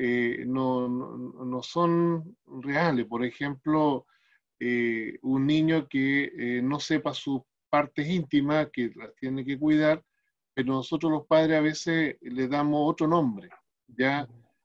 no son reales. Por ejemplo, un niño que no sepa sus partes íntimas, que las tiene que cuidar, pero nosotros los padres a veces le damos otro nombre, ¿ya?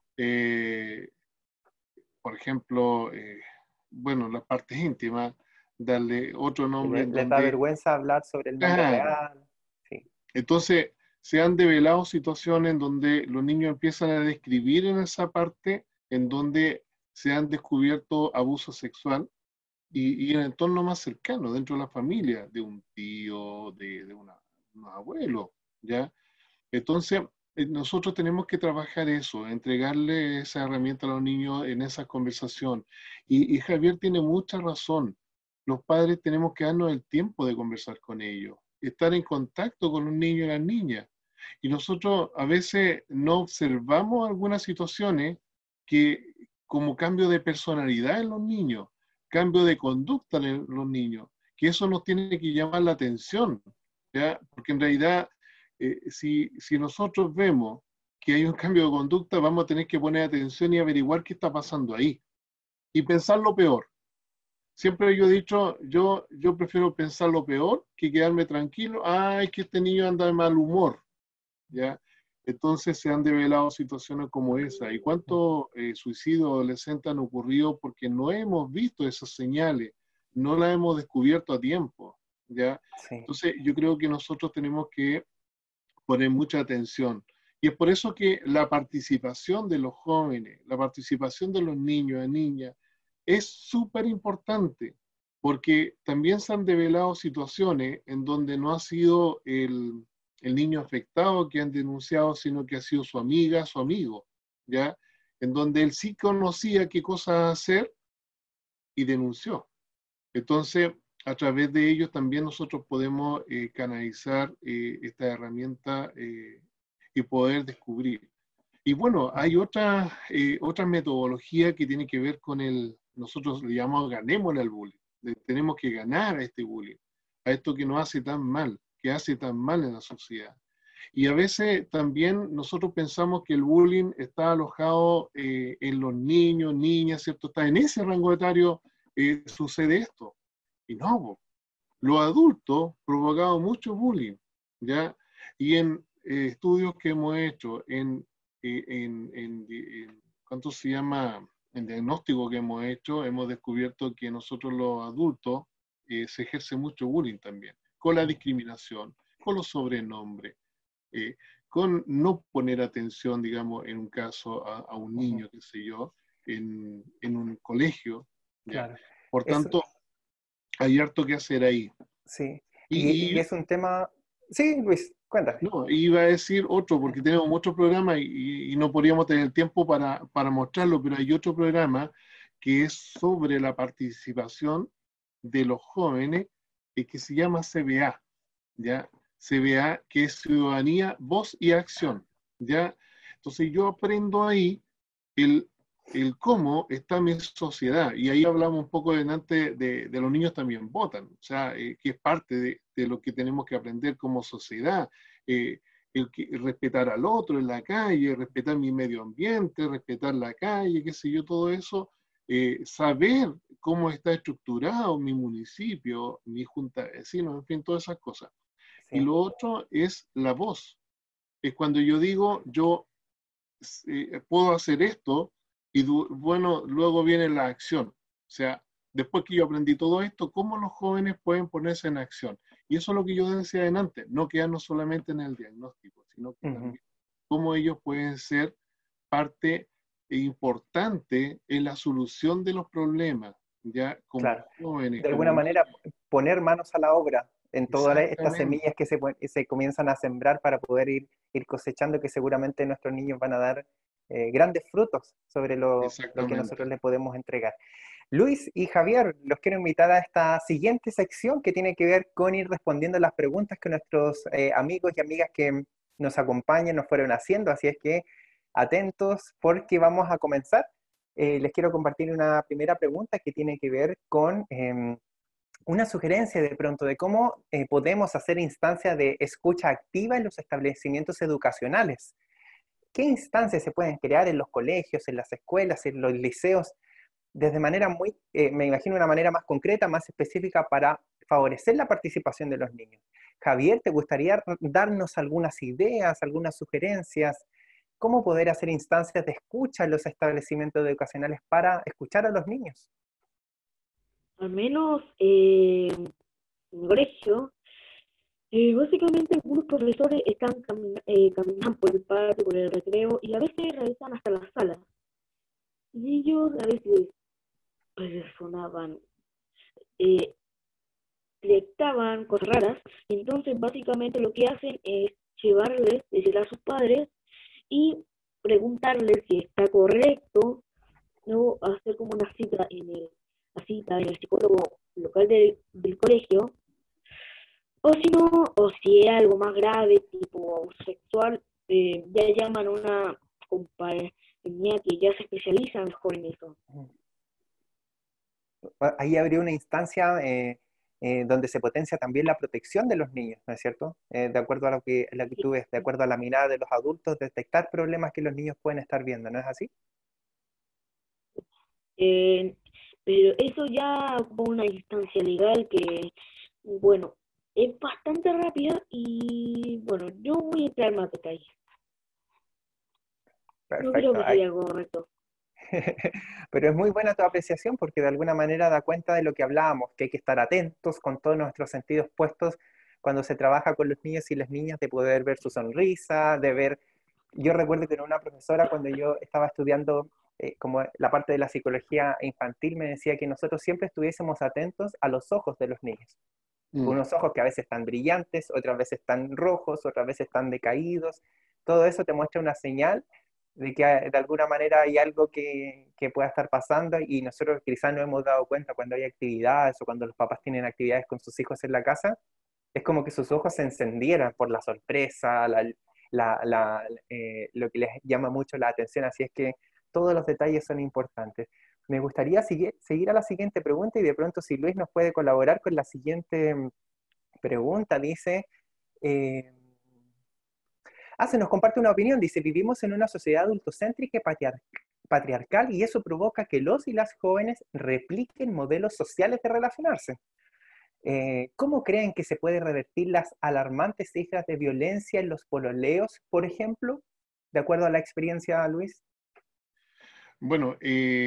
Por ejemplo, bueno, las partes íntimas, darle otro nombre en Les da donde... vergüenza hablar sobre el nombre Claro. real. Sí. Entonces, se han develado situaciones en donde los niños empiezan a describir en esa parte en donde se han descubierto abuso sexual y en el entorno más cercano, dentro de la familia, de un tío, de unos abuelos, ¿ya? Entonces, nosotros tenemos que trabajar eso, entregarle esa herramienta a los niños en esa conversación. Y Javier tiene mucha razón. Los padres tenemos que darnos el tiempo de conversar con ellos, estar en contacto con los niños y las niñas. Y nosotros a veces no observamos algunas situaciones que, como cambio de personalidad en los niños, cambio de conducta en los niños, que eso nos tiene que llamar la atención, ¿ya? Porque en realidad, si nosotros vemos que hay un cambio de conducta, vamos a tener que poner atención y averiguar qué está pasando ahí. Y pensar lo peor. Siempre yo he dicho, yo prefiero pensar lo peor que quedarme tranquilo. Ay, que este niño anda de mal humor, ¿ya? Entonces se han develado situaciones como esa. ¿Y cuántos suicidios adolescentes han ocurrido porque no hemos visto esas señales, no las hemos descubierto a tiempo, ¿ya? Sí. Entonces yo creo que nosotros tenemos que poner mucha atención. Y es por eso que la participación de los jóvenes, la participación de los niños y niñas es súper importante, porque también se han develado situaciones en donde no ha sido el niño afectado que han denunciado, sino que ha sido su amiga, su amigo, ¿ya? En donde él sí conocía qué cosas hacer y denunció. Entonces, a través de ellos también nosotros podemos canalizar esta herramienta y poder descubrir. Y bueno, hay otra metodología que tiene que ver con nosotros le llamamos ganémosle al bullying. Tenemos que ganar a este bullying, a esto que nos hace tan mal, que hace tan mal en la sociedad. Y a veces también nosotros pensamos que el bullying está alojado en los niños, niñas, ¿cierto? Está en ese rango etario sucede esto. Y no, po, los adultos provocamos mucho bullying, ¿ya? Y en estudios que hemos hecho, ¿cuánto se llama? En diagnóstico que hemos hecho, hemos descubierto que nosotros los adultos se ejerce mucho bullying también, con la discriminación, con los sobrenombres, eh, con no poner atención, digamos, en un caso a un niño, qué sé yo, en un colegio, ¿ya? Claro. Por Eso, tanto, hay harto que hacer ahí. sí. Y Y, es un tema... Sí, Luis, cuéntame. no, iba a decir otro, porque tenemos muchos programas y no podríamos tener tiempo para mostrarlo, pero hay otro programa que es sobre la participación de los jóvenes que se llama CBA, ¿ya? CBA, que es Ciudadanía, Voz y Acción, ¿ya? Entonces yo aprendo ahí el, el cómo está mi sociedad, y ahí hablamos un poco delante de los niños también votan, o sea, que es parte de lo que tenemos que aprender como sociedad, eh, respetar al otro en la calle, respetar mi medio ambiente, respetar la calle, qué sé yo, todo eso, saber cómo está estructurado mi municipio, mi junta de vecinos, en fin, todas esas cosas. Y Sí, lo otro es la voz. Es cuando yo digo, yo puedo hacer esto y bueno, luego viene la acción. O sea, después que yo aprendí todo esto, ¿cómo los jóvenes pueden ponerse en acción? Y eso es lo que yo decía antes, no quedarnos solamente en el diagnóstico, sino que ujú, también cómo ellos pueden ser parte importante en la solución de los problemas, ya como claro. jóvenes, De alguna como manera, niños. poner manos a la obra en todas estas Exactamente, semillas que se comienzan a sembrar para poder ir cosechando, que seguramente nuestros niños van a dar grandes frutos sobre lo que nosotros exactamente. les podemos entregar. Luis y Javier, los quiero invitar a esta siguiente sección que tiene que ver con ir respondiendo las preguntas que nuestros amigos y amigas que nos acompañan nos fueron haciendo, así es que atentos porque vamos a comenzar. Les quiero compartir una primera pregunta que tiene que ver con una sugerencia de pronto de cómo podemos hacer instancias de escucha activa en los establecimientos educacionales. ¿Qué instancias se pueden crear en los colegios, en las escuelas, en los liceos, desde manera muy, me imagino una manera más concreta, más específica para favorecer la participación de los niños? Javier, ¿te gustaría darnos algunas ideas, algunas sugerencias? ¿Cómo poder hacer instancias de escucha en los establecimientos educacionales para escuchar a los niños? Al menos en mi colegio, básicamente algunos profesores están caminando por el patio, por el recreo, y a veces regresan hasta la sala. Y ellos a veces sonaban, eh, detectaban cosas raras, y entonces básicamente lo que hacen es llevarles, decirle a sus padres y preguntarles si está correcto, no hacer como una cita en el psicólogo local del colegio, o si no, o si es algo más grave, tipo abuso sexual, ya llaman a una compañía que ya se especializa mejor en eso. Ahí habría una instancia donde se potencia también la protección de los niños, ¿no es cierto? De acuerdo a lo que tú ves, de acuerdo a la mirada de los adultos, detectar problemas que los niños pueden estar viendo, ¿no es así? Eh, pero eso ya como una instancia legal que, bueno, es bastante rápida y, bueno, yo voy a entrar más detalles. No creo Perfecto. que sería correcto. Pero es muy buena tu apreciación porque de alguna manera da cuenta de lo que hablábamos, que hay que estar atentos con todos nuestros sentidos puestos cuando se trabaja con los niños y las niñas, de poder ver su sonrisa, de ver... Yo recuerdo que era una profesora cuando yo estaba estudiando como la parte de la psicología infantil, me decía que nosotros siempre estuviésemos atentos a los ojos de los niños. Mm. Unos ojos que a veces están brillantes, otras veces están rojos, otras veces están decaídos. Todo eso te muestra una señal de que de alguna manera hay algo que pueda estar pasando y nosotros quizás no hemos dado cuenta cuando hay actividades o cuando los papás tienen actividades con sus hijos en la casa, es como que sus ojos se encendieran por la sorpresa, lo que les llama mucho la atención, así es que todos los detalles son importantes. Me gustaría seguir a la siguiente pregunta y de pronto si Luis nos puede colaborar con la siguiente pregunta, dice... eh, se nos comparte una opinión. Dice, vivimos en una sociedad adultocéntrica y patriarcal y eso provoca que los y las jóvenes repliquen modelos sociales de relacionarse. ¿Cómo creen que se puede revertir las alarmantes cifras de violencia en los pololeos, por ejemplo, de acuerdo a la experiencia, Luis? Bueno,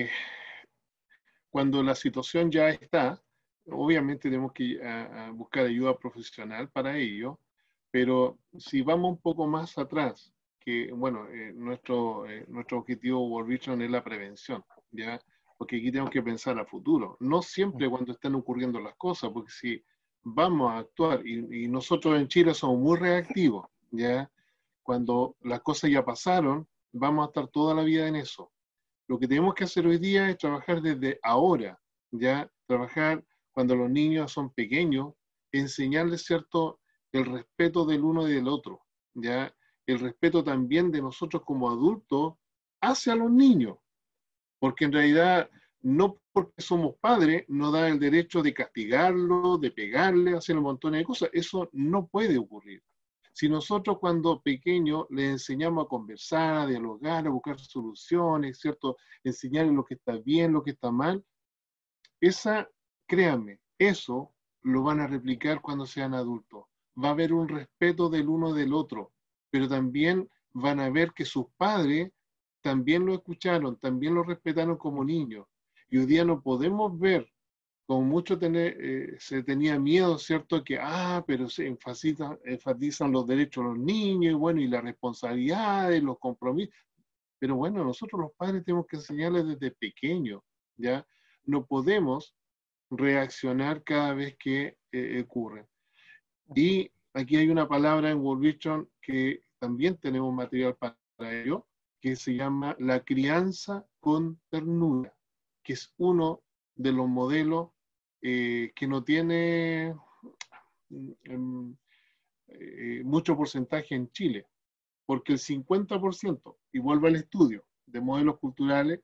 cuando la situación ya está, obviamente tenemos que a buscar ayuda profesional para ello, pero si vamos un poco más atrás, que bueno, nuestro objetivo World Vision es la prevención, ¿ya? Porque aquí tenemos que pensar a futuro, no siempre cuando están ocurriendo las cosas, porque si vamos a actuar, y nosotros en Chile somos muy reactivos, ¿ya? Cuando las cosas ya pasaron, vamos a estar toda la vida en eso. Lo que tenemos que hacer hoy día es trabajar desde ahora, ya trabajar cuando los niños son pequeños, enseñarles, ¿cierto?, el respeto del uno y del otro, ya el respeto también de nosotros como adultos hacia los niños, porque en realidad no porque somos padres nos da el derecho de castigarlo, de pegarle, hacer un montón de cosas. Eso no puede ocurrir. Si nosotros cuando pequeños les enseñamos a conversar, a dialogar, a buscar soluciones, ¿cierto? Enseñarles lo que está bien, lo que está mal, créanme, eso lo van a replicar cuando sean adultos. Va a haber un respeto del uno del otro, pero también van a ver que sus padres también lo escucharon, también lo respetaron como niños. Y hoy día no podemos ver, como mucho se tenía miedo, ¿cierto? Que, pero se enfatizan los derechos de los niños, y bueno, y las responsabilidades, los compromisos. Pero bueno, nosotros los padres tenemos que enseñarles desde pequeños, ¿ya? No podemos reaccionar cada vez que ocurre. Y aquí hay una palabra en World Vision que también tenemos material para ello, que se llama la crianza con ternura, que es uno de los modelos que no tiene mucho porcentaje en Chile, porque el 50%, y vuelvo al estudio de modelos culturales,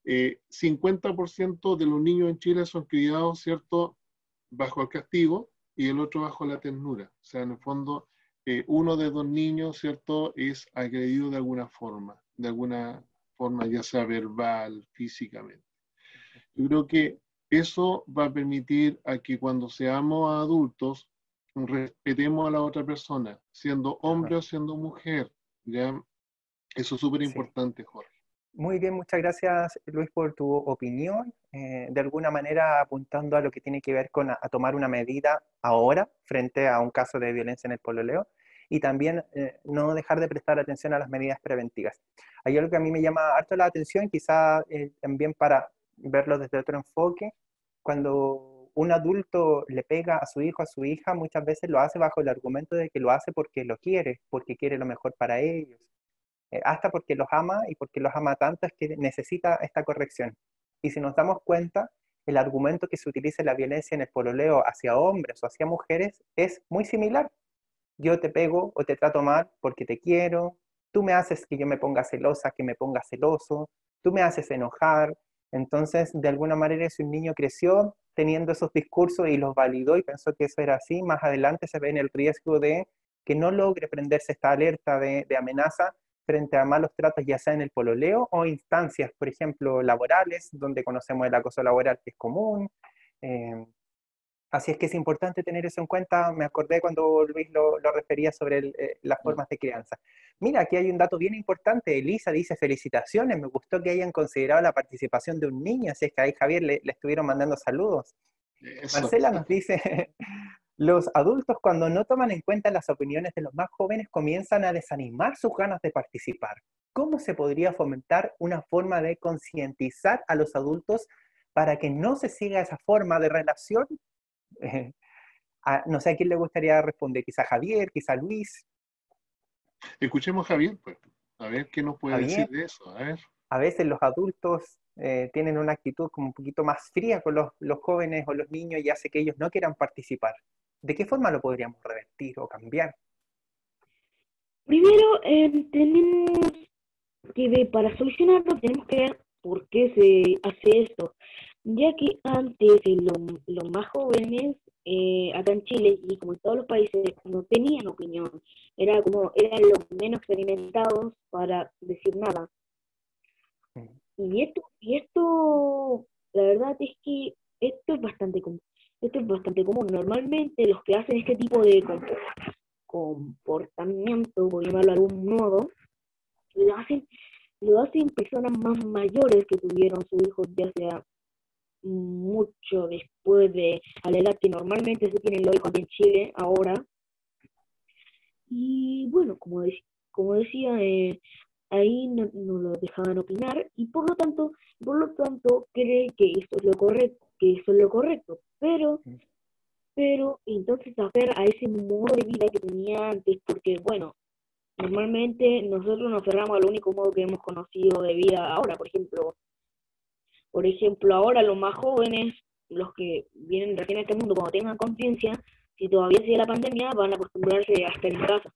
50% de los niños en Chile son criados, ¿cierto?, bajo el castigo y el otro bajo la ternura. O sea, en el fondo, uno de dos niños, ¿cierto?, es agredido de alguna forma, ya sea verbal, físicamente. Yo creo que eso va a permitir a que cuando seamos adultos respetemos a la otra persona, siendo hombre o siendo mujer, ¿ya? Eso es súper Sí. importante, Jorge. Muy bien, muchas gracias, Luis, por tu opinión. De alguna manera apuntando a lo que tiene que ver con a tomar una medida ahora frente a un caso de violencia en el pololeo y también no dejar de prestar atención a las medidas preventivas. Hay algo que a mí me llama harto la atención, quizá también para verlo desde otro enfoque, cuando un adulto le pega a su hijo, a su hija, muchas veces lo hace bajo el argumento de que lo hace porque quiere lo mejor para ellos, hasta porque los ama y porque los ama tanto es que necesita esta corrección. Y si nos damos cuenta, el argumento que se utiliza en la violencia en el pololeo hacia hombres o hacia mujeres es muy similar. Yo te pego o te trato mal porque te quiero, tú me haces que yo me ponga celosa, que me ponga celoso, tú me haces enojar. Entonces, de alguna manera, si un niño creció teniendo esos discursos y los validó y pensó que eso era así, más adelante se ve en el riesgo de que no logre prenderse esta alerta de amenaza frente a malos tratos, ya sea en el pololeo o instancias, por ejemplo, laborales, donde conocemos el acoso laboral que es común. Eh, Así es que es importante tener eso en cuenta. Me acordé cuando Luis lo refería sobre las formas de crianza. Mira, aquí hay un dato bien importante. Elisa dice, felicitaciones, me gustó que hayan considerado la participación de un niño, así es que ahí Javier le estuvieron mandando saludos. Eso. Marcela nos dice, los adultos cuando no toman en cuenta las opiniones de los más jóvenes comienzan a desanimar sus ganas de participar. ¿Cómo se podría fomentar una forma de concientizar a los adultos para que no se siga esa forma de relación? No sé a quién le gustaría responder, quizá Javier, quizá Luis. Escuchemos a Javier, pues, a ver qué nos puede decir Javier, de eso. A ver. a veces los adultos tienen una actitud como un poquito más fría con los jóvenes o los niños y hace que ellos no quieran participar. ¿De qué forma lo podríamos revertir o cambiar? Primero, tenemos que ver, para solucionarlo, tenemos que ver por qué se hace esto. Ya que antes los más jóvenes, acá en Chile y como en todos los países, no tenían opinión. Eran los menos experimentados para decir nada. y esto, la verdad es que esto es bastante común. Esto es bastante común. Normalmente los que hacen este tipo de comportamiento, por llamarlo de algún modo, lo hacen, lo hacen personas más mayores que tuvieron sus hijos, ya sea mucho después de a la edad que normalmente se tienen los hijos aquí en Chile ahora. Y bueno, como decía, ahí no lo dejaban opinar y por lo tanto cree que esto es lo correcto, pero entonces aferra a ese modo de vida que tenía antes, porque bueno, normalmente nosotros nos aferramos al único modo que hemos conocido de vida ahora. Por ejemplo, ahora los más jóvenes, los que vienen recién a este mundo, cuando tengan conciencia, si todavía sigue la pandemia, van a acostumbrarse a estar en casa.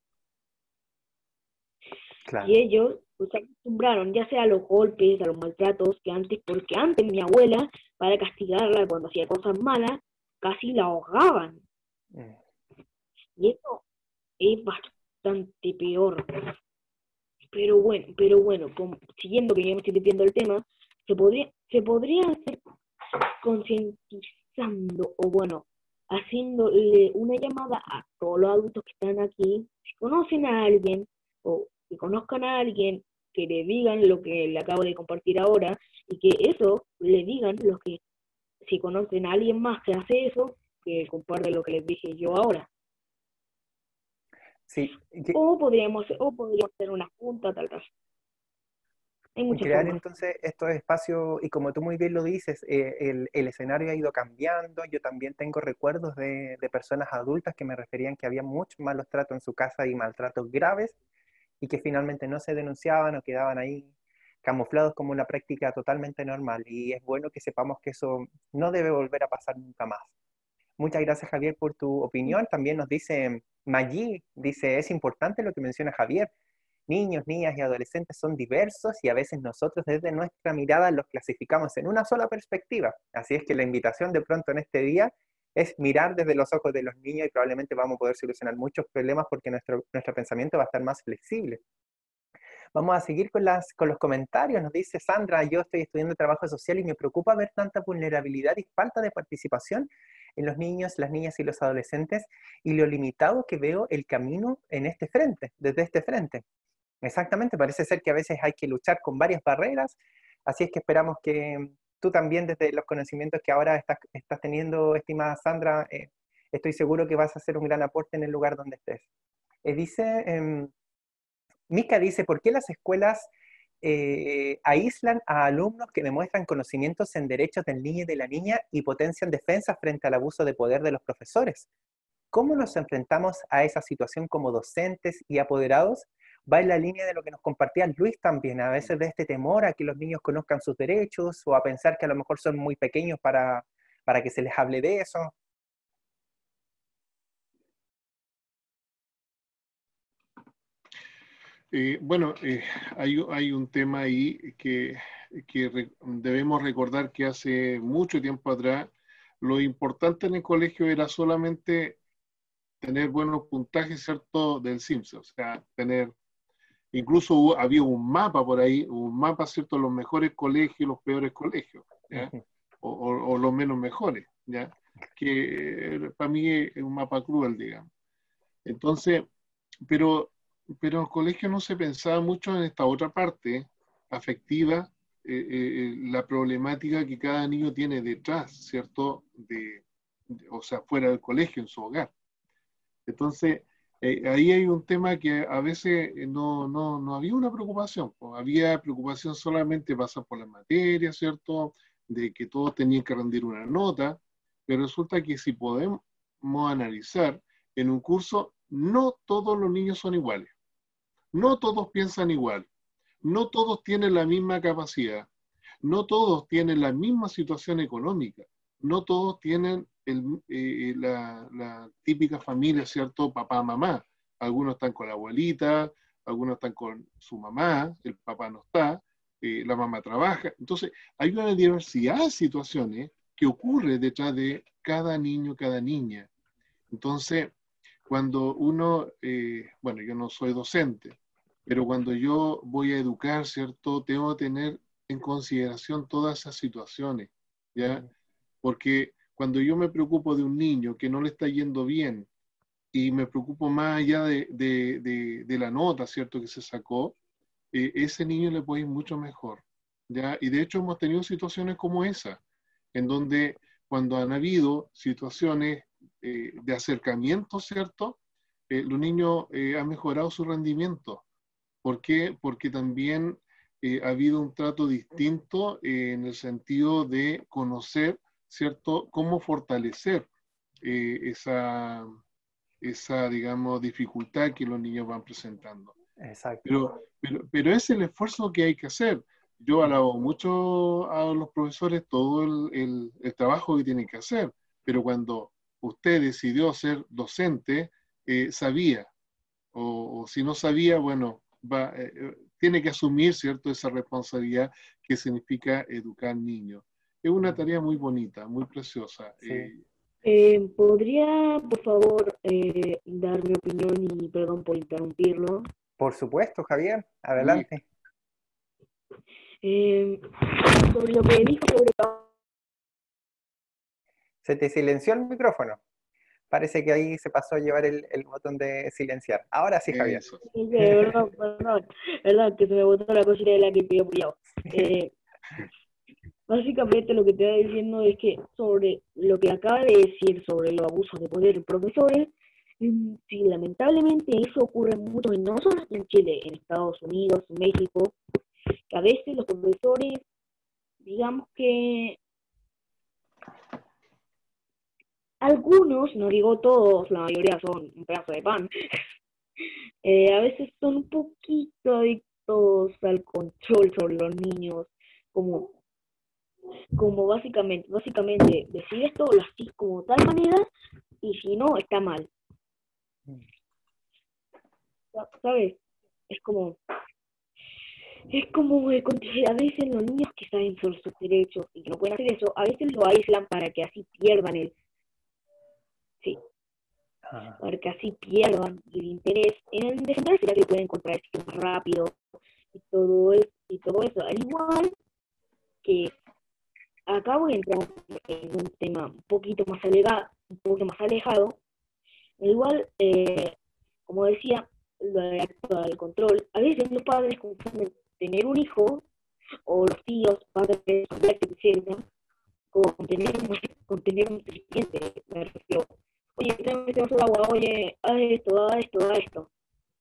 Y Claro. ellos pues, se acostumbraron ya sea a los golpes, a los maltratos, porque antes mi abuela, para castigarla cuando hacía cosas malas, casi la ahogaban. Mm. Y eso es bastante peor. Pero bueno, siguiendo que ya me estoy desviando del tema, se podría hacer concientizando o bueno, haciéndole una llamada a todos los adultos que están aquí, si conocen a alguien o si conozcan a alguien, que le digan lo que le acabo de compartir ahora y que eso le digan los que, si conocen a alguien más que hace eso, que comparte lo que les dije yo ahora. Sí, O podríamos hacer una junta, tal vez. Hay muchas crear formas. entonces estos espacios, y como tú muy bien lo dices, el escenario ha ido cambiando. Yo también tengo recuerdos de personas adultas que me referían que había muchos malos tratos en su casa y maltratos graves, y que finalmente no se denunciaban o quedaban ahí camuflados como una práctica totalmente normal. Y es bueno que sepamos que eso no debe volver a pasar nunca más. Muchas gracias, Javier, por tu opinión. También nos dice Maggi, dice, es importante lo que menciona Javier. Niños, niñas y adolescentes son diversos y a veces nosotros desde nuestra mirada los clasificamos en una sola perspectiva. Así es que la invitación de pronto en este día es mirar desde los ojos de los niños, y probablemente vamos a poder solucionar muchos problemas porque nuestro pensamiento va a estar más flexible. Vamos a seguir con los comentarios. Nos dice Sandra, yo estoy estudiando trabajo social y me preocupa ver tanta vulnerabilidad y falta de participación en los niños, las niñas y los adolescentes, y lo limitado que veo el camino en este frente, desde este frente. Exactamente, parece ser que a veces hay que luchar con varias barreras, así es que esperamos que tú también, desde los conocimientos que ahora estás teniendo, estimada Sandra, estoy seguro que vas a hacer un gran aporte en el lugar donde estés. Dice... Mica dice, ¿por qué las escuelas aíslan a alumnos que demuestran conocimientos en derechos del niño y de la niña y potencian defensas frente al abuso de poder de los profesores? ¿Cómo nos enfrentamos a esa situación como docentes y apoderados? Va en la línea de lo que nos compartía Luis también, a veces de este temor a que los niños conozcan sus derechos o a pensar que a lo mejor son muy pequeños para que se les hable de eso. Bueno, hay un tema ahí que debemos recordar que hace mucho tiempo atrás lo importante en el colegio era solamente tener buenos puntajes, ¿cierto?, del CIMSE, o sea, incluso había un mapa por ahí, un mapa, ¿cierto?, los mejores colegios y los peores colegios, ¿ya? O los menos mejores, ¿ya? Que para mí es un mapa cruel, digamos. Entonces, pero, pero en el colegio no se pensaba mucho en esta otra parte afectiva, la problemática que cada niño tiene detrás, ¿cierto? O sea, fuera del colegio, en su hogar. Entonces, ahí hay un tema que a veces no había una preocupación, pues. Había preocupación solamente de pasar por la materia, ¿cierto? De que todos tenían que rendir una nota, pero resulta que si podemos analizar, en un curso no todos los niños son iguales, no todos piensan igual, no todos tienen la misma capacidad, no todos tienen la misma situación económica, no todos tienen la típica familia, ¿cierto? Papá, mamá. Algunos están con la abuelita, algunos están con su mamá, el papá no está, la mamá trabaja. Entonces, hay una diversidad de situaciones que ocurre detrás de cada niño, cada niña. Entonces, cuando uno, bueno, yo no soy docente, pero cuando yo voy a educar, ¿cierto? Tengo que tener en consideración todas esas situaciones, ¿ya? Porque cuando yo me preocupo de un niño que no le está yendo bien y me preocupo más allá de la nota, ¿cierto?, que se sacó, ese niño le puede ir mucho mejor, ¿ya? Y de hecho hemos tenido situaciones como esa, en donde cuando han habido situaciones de acercamiento, ¿cierto?, los niños han mejorado su rendimiento. ¿Por qué? Porque también ha habido un trato distinto en el sentido de conocer, ¿cierto?, cómo fortalecer esa, digamos, dificultad que los niños van presentando. Exacto. Pero es el esfuerzo que hay que hacer. Yo alabo mucho a los profesores todo el trabajo que tienen que hacer, pero cuando usted decidió ser docente, sabía, o si no sabía, bueno, tiene que asumir, ¿cierto?, esa responsabilidad que significa educar niños. Es una tarea muy bonita, muy preciosa. Sí. ¿Podría, por favor, dar mi opinión y perdón por interrumpirlo? Por supuesto, Javier, Sí, adelante. Sobre lo que dijo sobre Se te silenció el micrófono. Parece que ahí se pasó a llevar el botón de silenciar. Ahora sí, Javier. eso. perdón, que se me botó la cosita de la que pidió cuidado. Básicamente lo que te está diciendo es que sobre lo que acaba de decir sobre los abusos de poder de profesores, sí, lamentablemente eso ocurre mucho, no solo en Chile, en Estados Unidos, México, que a veces los profesores, digamos que algunos, no digo todos, la mayoría son un pedazo de pan, a veces son un poquito adictos al control sobre los niños, como básicamente decir esto lo haces como tal manera y si no está mal, ¿sabes? Es como a veces los niños que saben sobre sus derechos y que no pueden hacer eso, a veces lo aíslan para que así pierdan sí, para que así pierdan el interés en el defenderse, ya que pueden encontrar el sitio más rápido y todo eso. Al igual que acá voy a entrar en un tema un poquito más alejado. Igual, como decía, lo del control, a veces los padres confunden tener un hijo, o los tíos, padres, etcétera, con tener un cliente, me refiero. Oye, tráeme este vaso de agua, oye, haz esto, haz esto, haz esto.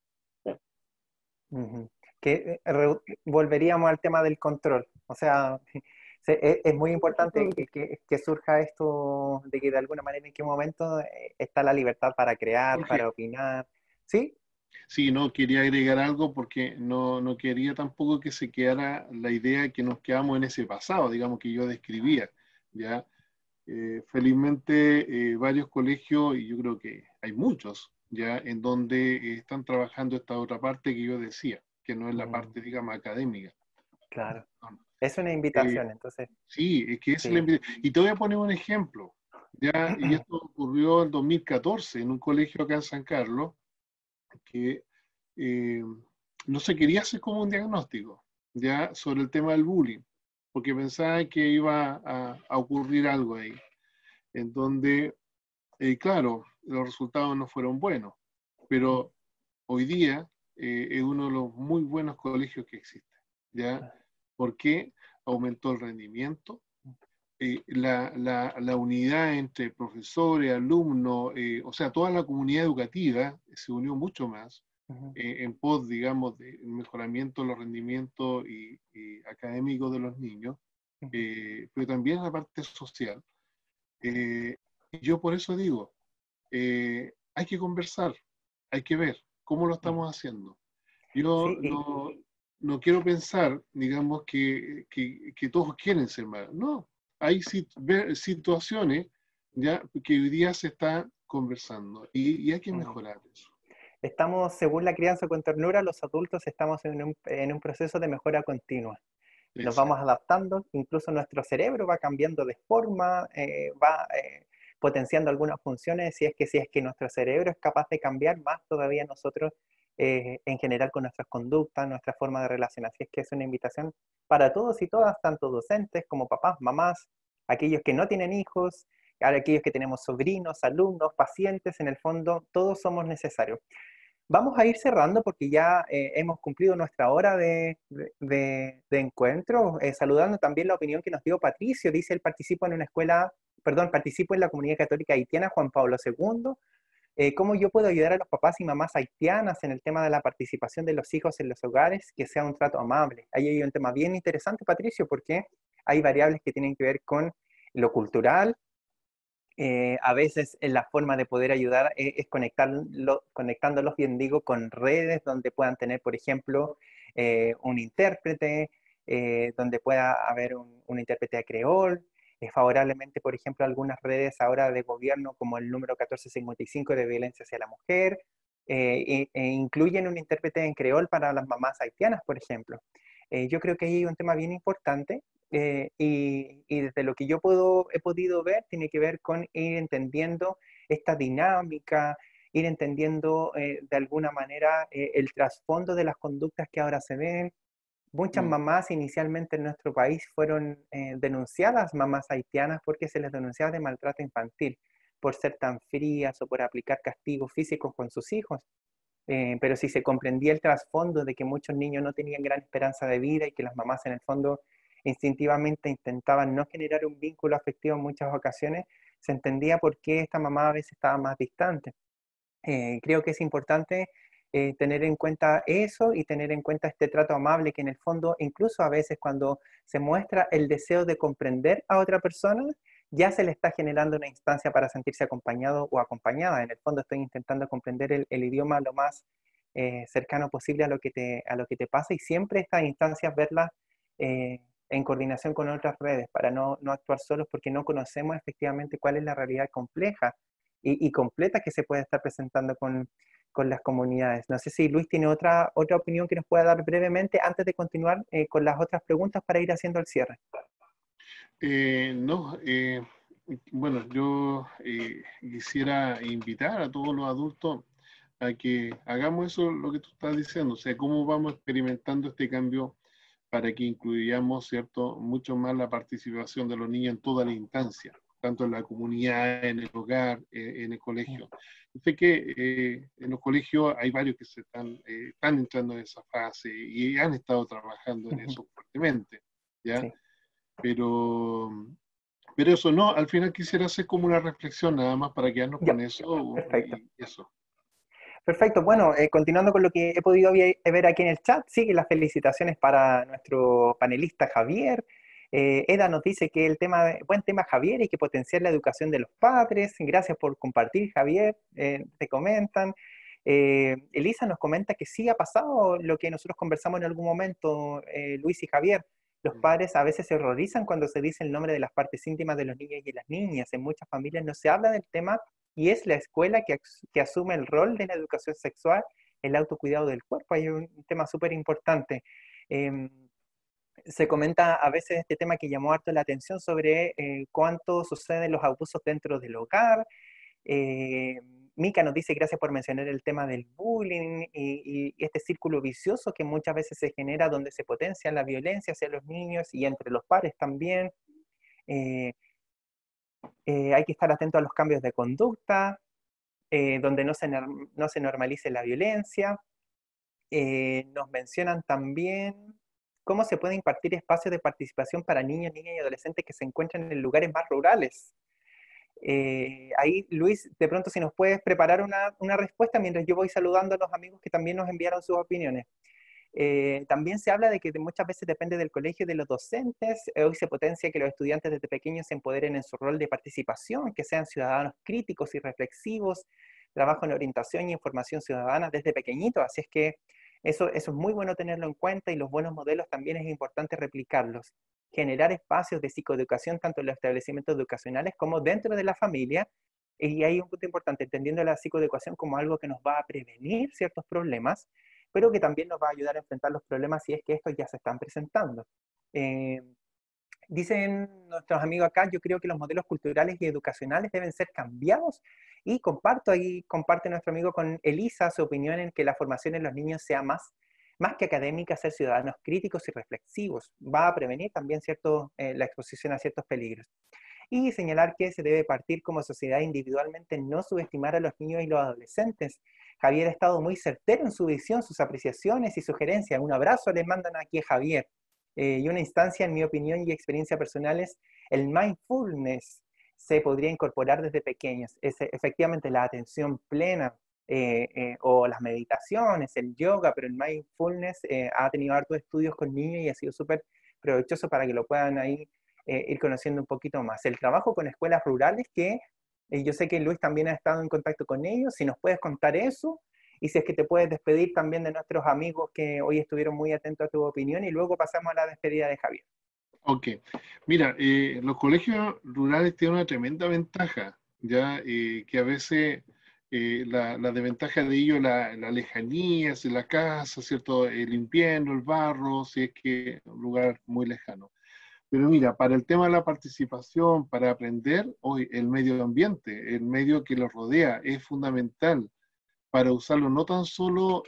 Que volveríamos al tema del control. O sea, es muy importante que surja esto de que de alguna manera en qué momento está la libertad para crear, Jorge, para opinar. ¿Sí? sí, no, quería agregar algo porque no quería tampoco que se quedara la idea que nos quedamos en ese pasado, digamos, que yo describía, ¿ya? Felizmente, varios colegios, y yo creo que hay muchos, ya, en donde están trabajando esta otra parte que yo decía, que no es la parte, digamos, académica. Claro. Es una Eh, invitación, entonces. sí, es que es Sí. la invitación. Y te voy a poner un ejemplo, ya, y esto ocurrió en 2014 en un colegio acá en San Carlos, que eh, no se quería hacer como un diagnóstico, ya, sobre el tema del bullying, porque pensaba que iba a ocurrir algo ahí, en donde, claro, los resultados no fueron buenos, pero hoy día es uno de los muy buenos colegios que existen, ¿ya? Porque aumentó el rendimiento, la unidad entre profesores, alumnos, o sea, toda la comunidad educativa se unió mucho más en pos, digamos, del mejoramiento de los rendimientos y académicos de los niños, pero también la parte social. Y yo por eso digo, hay que conversar, hay que ver cómo lo estamos haciendo. Yo Sí, no quiero pensar, digamos, que todos quieren ser malos. No, hay situaciones ya que hoy día se está conversando y hay que mejorar eso. estamos, según la crianza con ternura, los adultos estamos en un proceso de mejora continua. Nos vamos Exacto. adaptando, incluso nuestro cerebro va cambiando de forma, va potenciando algunas funciones, si es que nuestro cerebro es capaz de cambiar, más todavía nosotros en general con nuestras conductas, nuestra forma de relacionar. Así es que es una invitación para todos y todas, tanto docentes como papás, mamás, aquellos que no tienen hijos, aquellos que tenemos sobrinos, alumnos, pacientes, en el fondo, todos somos necesarios. Vamos a ir cerrando porque ya hemos cumplido nuestra hora de encuentro, saludando también la opinión que nos dio Patricio. Dice, él participa en una escuela, perdón, participo en la comunidad católica haitiana Juan Pablo II. ¿Cómo yo puedo ayudar a los papás y mamás haitianas en el tema de la participación de los hijos en los hogares? Que sea un trato amable. Ahí hay un tema bien interesante, Patricio, porque hay variables que tienen que ver con lo cultural. A veces la forma de poder ayudar es conectándolos, bien digo, con redes donde puedan tener, por ejemplo, un intérprete, donde pueda haber un intérprete de creol. Favorablemente, por ejemplo, algunas redes ahora de gobierno, como el número 1455 de violencia hacia la mujer, incluyen un intérprete en creol para las mamás haitianas, por ejemplo. Yo creo que ahí hay un tema bien importante y desde lo que yo he podido ver, tiene que ver con ir entendiendo esta dinámica, ir entendiendo de alguna manera el trasfondo de las conductas que ahora se ven. Muchas mamás inicialmente en nuestro país fueron denunciadas, mamás haitianas, porque se les denunciaba de maltrato infantil, por ser tan frías o por aplicar castigos físicos con sus hijos. Pero si se comprendía el trasfondo de que muchos niños no tenían gran esperanza de vida y que las mamás en el fondo instintivamente intentaban no generar un vínculo afectivo en muchas ocasiones, se entendía por qué esta mamá a veces estaba más distante. Creo que es importante tener en cuenta eso y tener en cuenta este trato amable que en el fondo, incluso a veces cuando se muestra el deseo de comprender a otra persona, ya se le está generando una instancia para sentirse acompañado o acompañada. En el fondo estoy intentando comprender el idioma lo más cercano posible a lo que te pasa y siempre estas instancias verlas en coordinación con otras redes para no actuar solos porque no conocemos efectivamente cuál es la realidad compleja y completa que se puede estar presentando con las comunidades. No sé si Luis tiene otra opinión que nos pueda dar brevemente antes de continuar con las otras preguntas para ir haciendo el cierre. No, bueno, yo quisiera invitar a todos los adultos a que hagamos eso, lo que tú estás diciendo, o sea, cómo vamos experimentando este cambio para que incluyamos, ¿cierto?, mucho más la participación de los niños en toda la instancia, tanto en la comunidad, en el hogar, en el colegio. Yo sé que en los colegios hay varios que están entrando en esa fase y han estado trabajando en eso fuertemente, ¿ya? Sí. Pero eso no, al final quisiera hacer como una reflexión nada más para quedarnos Ya, con eso perfecto. y eso. Perfecto, bueno, continuando con lo que he podido ver aquí en el chat, sí, las felicitaciones para nuestro panelista Javier. Eda nos dice que buen tema Javier, hay que potenciar la educación de los padres. Gracias por compartir, Javier, te comentan. Elisa nos comenta que sí ha pasado lo que nosotros conversamos en algún momento, Luis y Javier. Los padres a veces se horrorizan cuando se dice el nombre de las partes íntimas de los niños y las niñas. En muchas familias no se habla del tema y es la escuela que asume el rol de la educación sexual, el autocuidado del cuerpo. Hay un tema súper importante. Se comenta a veces este tema que llamó harto la atención sobre cuánto suceden los abusos dentro del hogar. Mica nos dice gracias por mencionar el tema del bullying y este círculo vicioso que muchas veces se genera donde se potencia la violencia hacia los niños y entre los padres también. Hay que estar atento a los cambios de conducta, donde no se normalice la violencia. Nos mencionan también cómo se puede impartir espacios de participación para niños, niñas y adolescentes que se encuentran en lugares más rurales. Ahí, Luis, de pronto si nos puedes preparar una respuesta mientras yo voy saludando a los amigos que también nos enviaron sus opiniones. También se habla de que muchas veces depende del colegio y de los docentes. Hoy se potencia que los estudiantes desde pequeños se empoderen en su rol de participación, que sean ciudadanos críticos y reflexivos, trabajo en orientación y información ciudadana desde pequeñitos. Así es que eso es muy bueno tenerlo en cuenta y los buenos modelos también es importante replicarlos. Generar espacios de psicoeducación tanto en los establecimientos educacionales como dentro de la familia. Y hay un punto importante, entendiendo la psicoeducación como algo que nos va a prevenir ciertos problemas, pero que también nos va a ayudar a enfrentar los problemas si es que estos ya se están presentando. Dicen nuestros amigos acá, yo creo que los modelos culturales y educacionales deben ser cambiados Y comparto ahí, comparte nuestro amigo con Elisa su opinión en que la formación en los niños sea más que académica, ser ciudadanos críticos y reflexivos. Va a prevenir también la exposición a ciertos peligros. Y señalar que se debe partir como sociedad individualmente, no subestimar a los niños y los adolescentes. Javier ha estado muy certero en su visión, sus apreciaciones y sugerencias. Un abrazo les mandan aquí a Javier. Y una instancia, en mi opinión y experiencia personal, es el mindfulness. Se podría incorporar desde pequeños. Es efectivamente la atención plena, o las meditaciones, el yoga, pero el mindfulness ha tenido hartos estudios con niños y ha sido súper provechoso para que lo puedan ahí ir conociendo un poquito más. El trabajo con escuelas rurales, que yo sé que Luis también ha estado en contacto con ellos, si nos puedes contar eso, y si es que te puedes despedir también de nuestros amigos que hoy estuvieron muy atentos a tu opinión, y luego pasamos a la despedida de Javier. Ok, mira, los colegios rurales tienen una tremenda ventaja, ya que a veces la desventaja de ello, la lejanía, si la casa, ¿cierto? El invierno, el barro, si es que es un lugar muy lejano. Pero mira, para el tema de la participación, para aprender, hoy el medio ambiente, el medio que los rodea, es fundamental para usarlo no tan solo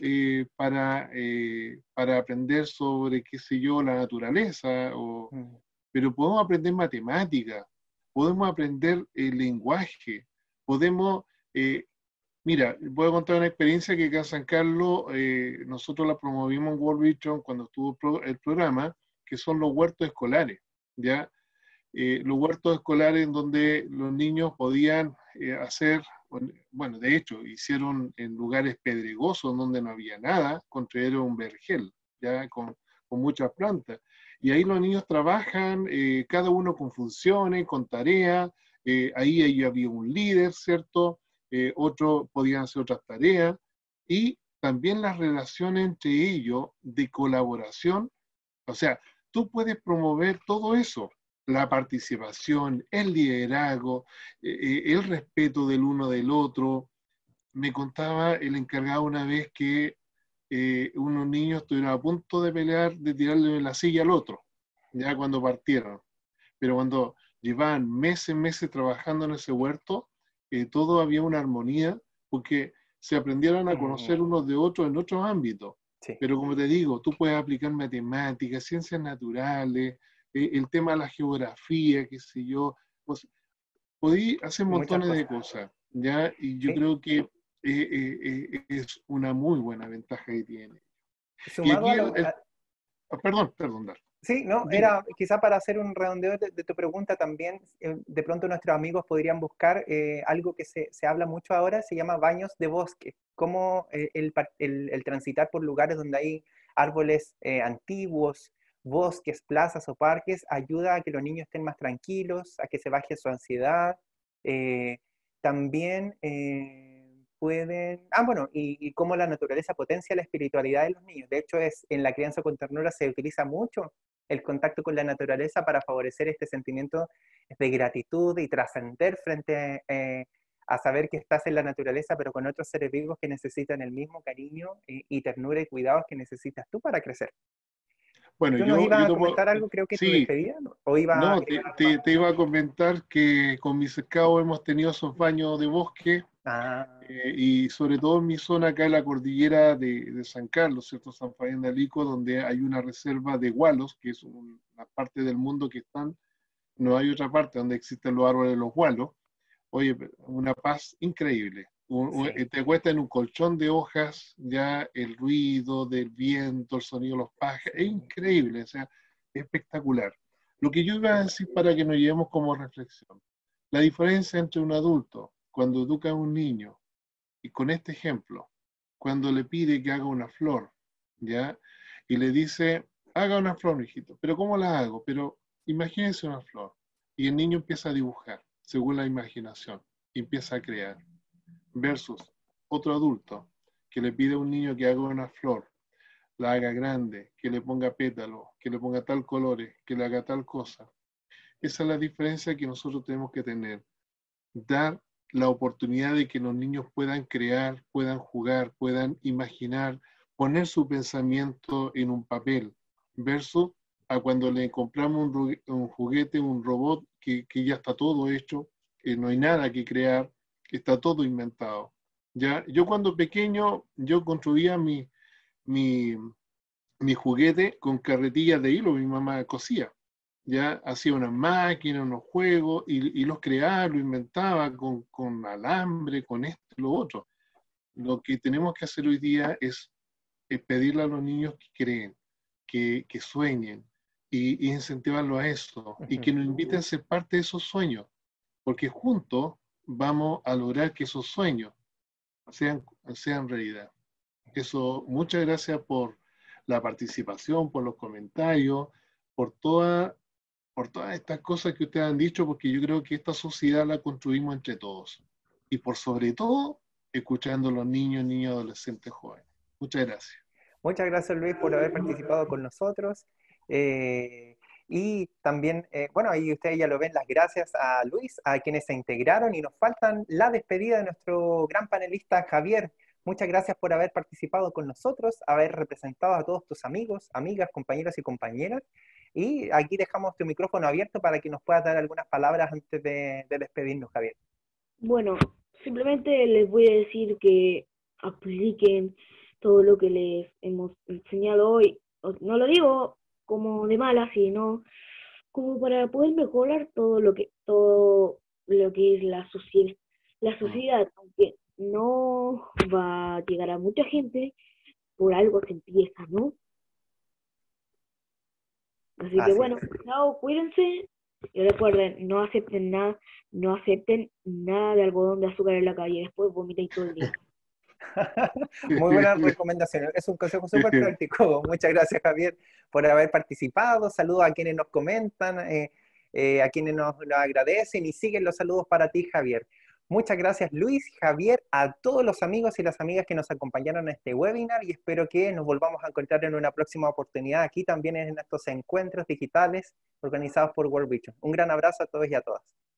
para aprender sobre, qué sé yo, la naturaleza, pero podemos aprender matemática, podemos aprender el lenguaje, podemos, eh, mira, voy a contar una experiencia que acá en San Carlos nosotros la promovimos en World Vision cuando estuvo el programa, que son los huertos escolares, ¿ya? Los huertos escolares en donde los niños podían hacer, bueno, de hecho, hicieron en lugares pedregosos donde no había nada, construyeron un vergel, ya con muchas plantas. Y ahí los niños trabajan, cada uno con funciones, con tareas, ahí había un líder, ¿cierto? Otros podían hacer otras tareas, y también las relaciones entre ellos de colaboración, o sea, tú puedes promover todo eso, la participación, el liderazgo, el respeto del uno del otro. Me contaba el encargado una vez que unos niños estuvieron a punto de pelear, de tirarle la silla al otro, ya cuando partieron. Pero cuando llevaban meses trabajando en ese huerto, todo había una armonía, porque se aprendieron a conocer unos de otros en otros ámbitos. Sí. Pero como te digo, tú puedes aplicar matemáticas, ciencias naturales, el tema de la geografía, qué sé yo, pues, podí hacer montones de cosas, ¿ya? Y yo creo que es una muy buena ventaja que tiene. Y Sumado aquí perdón, Dar. Sí, no, Dime. era quizá para hacer un redondeo de tu pregunta también, de pronto nuestros amigos podrían buscar algo que se habla mucho ahora, se llama baños de bosque, como el transitar por lugares donde hay árboles antiguos, bosques, plazas o parques, ayuda a que los niños estén más tranquilos, a que se baje su ansiedad. eh, También pueden, bueno, y cómo la naturaleza potencia la espiritualidad de los niños. De hecho, en la crianza con ternura se utiliza mucho el contacto con la naturaleza para favorecer este sentimiento de gratitud y trascender frente a saber que estás en la naturaleza, pero con otros seres vivos que necesitan el mismo cariño y ternura y cuidados que necesitas tú para crecer. Bueno, ¿Tú nos ibas a comentar puedo, algo, creo que tu sí, despedida? ¿O ibas a no, agregar algo más? te iba a comentar que con mis scouts hemos tenido esos baños de bosque, Ah, y sobre todo en mi zona acá en la cordillera de San Carlos, ¿cierto? San Fabián de Alico, donde hay una reserva de gualos, que es una parte del mundo que están, no hay otra parte donde existen los árboles de los gualos. Oye, una paz increíble. sí, Te cuesta en un colchón de hojas, ya el ruido del viento, el sonido de los pájaros, es sí, increíble, o sea, espectacular. Lo que yo iba qué a bueno. decir para que nos llevemos como reflexión, la diferencia entre un adulto cuando educa a un niño, y con este ejemplo, cuando le pide que haga una flor, ¿ya? Y le dice, haga una flor, hijito, pero ¿cómo la hago? Pero imagínense una flor. Y el niño empieza a dibujar, según la imaginación, y empieza a crear. Versus otro adulto que le pide a un niño que haga una flor, la haga grande, que le ponga pétalos, que le ponga tal colores, que le haga tal cosa. Esa es la diferencia que nosotros tenemos que tener. Dar la oportunidad de que los niños puedan crear, puedan jugar, puedan imaginar, poner su pensamiento en un papel, versus a cuando le compramos un juguete, un robot que ya está todo hecho, que no hay nada que crear, está todo inventado. ¿Ya? Yo cuando pequeño, yo construía mi, mi juguete con carretillas de hilo, mi mamá cosía. Ya hacía unas máquinas, unos juegos, y los creaba, lo inventaba con alambre, con esto y lo otro. Lo que tenemos que hacer hoy día es pedirle a los niños que creen, que sueñen, y incentivarlos a eso, y que nos inviten a ser parte de esos sueños, porque juntos vamos a lograr que esos sueños sean realidad. Eso, muchas gracias por la participación, por los comentarios, por por todas estas cosas que ustedes han dicho, porque yo creo que esta sociedad la construimos entre todos. Y por sobre todo, escuchando a los niños, niñas, adolescentes, jóvenes. Muchas gracias. Muchas gracias, Luis, por haber participado con nosotros. Y también, bueno, ahí ustedes ya lo ven, las gracias a Luis, a quienes se integraron, y nos faltan la despedida de nuestro gran panelista Javier. Muchas gracias por haber participado con nosotros, haber representado a todos tus amigos, amigas, compañeros y compañeras. Y aquí dejamos tu micrófono abierto para que nos puedas dar algunas palabras antes de despedirnos, Javier. Bueno, simplemente les voy a decir que apliquen todo lo que les hemos enseñado hoy. No lo digo como de mala, sino como para poder mejorar todo lo que es la sociedad, aunque no va a llegar a mucha gente, por algo se empieza, ¿no? Así que Así bueno, es. chao, cuídense y recuerden, no acepten nada de algodón de azúcar en la calle, después vomitéis todo el día. Muy buena recomendación. Es un consejo súper práctico. Muchas gracias, Javier, por haber participado. Saludos a quienes nos comentan, a quienes nos agradecen, y siguen los saludos para ti, Javier. Muchas gracias, Luis, Javier, a todos los amigos y las amigas que nos acompañaron en este webinar, y espero que nos volvamos a encontrar en una próxima oportunidad aquí también en estos encuentros digitales organizados por World Vision. Un gran abrazo a todos y a todas.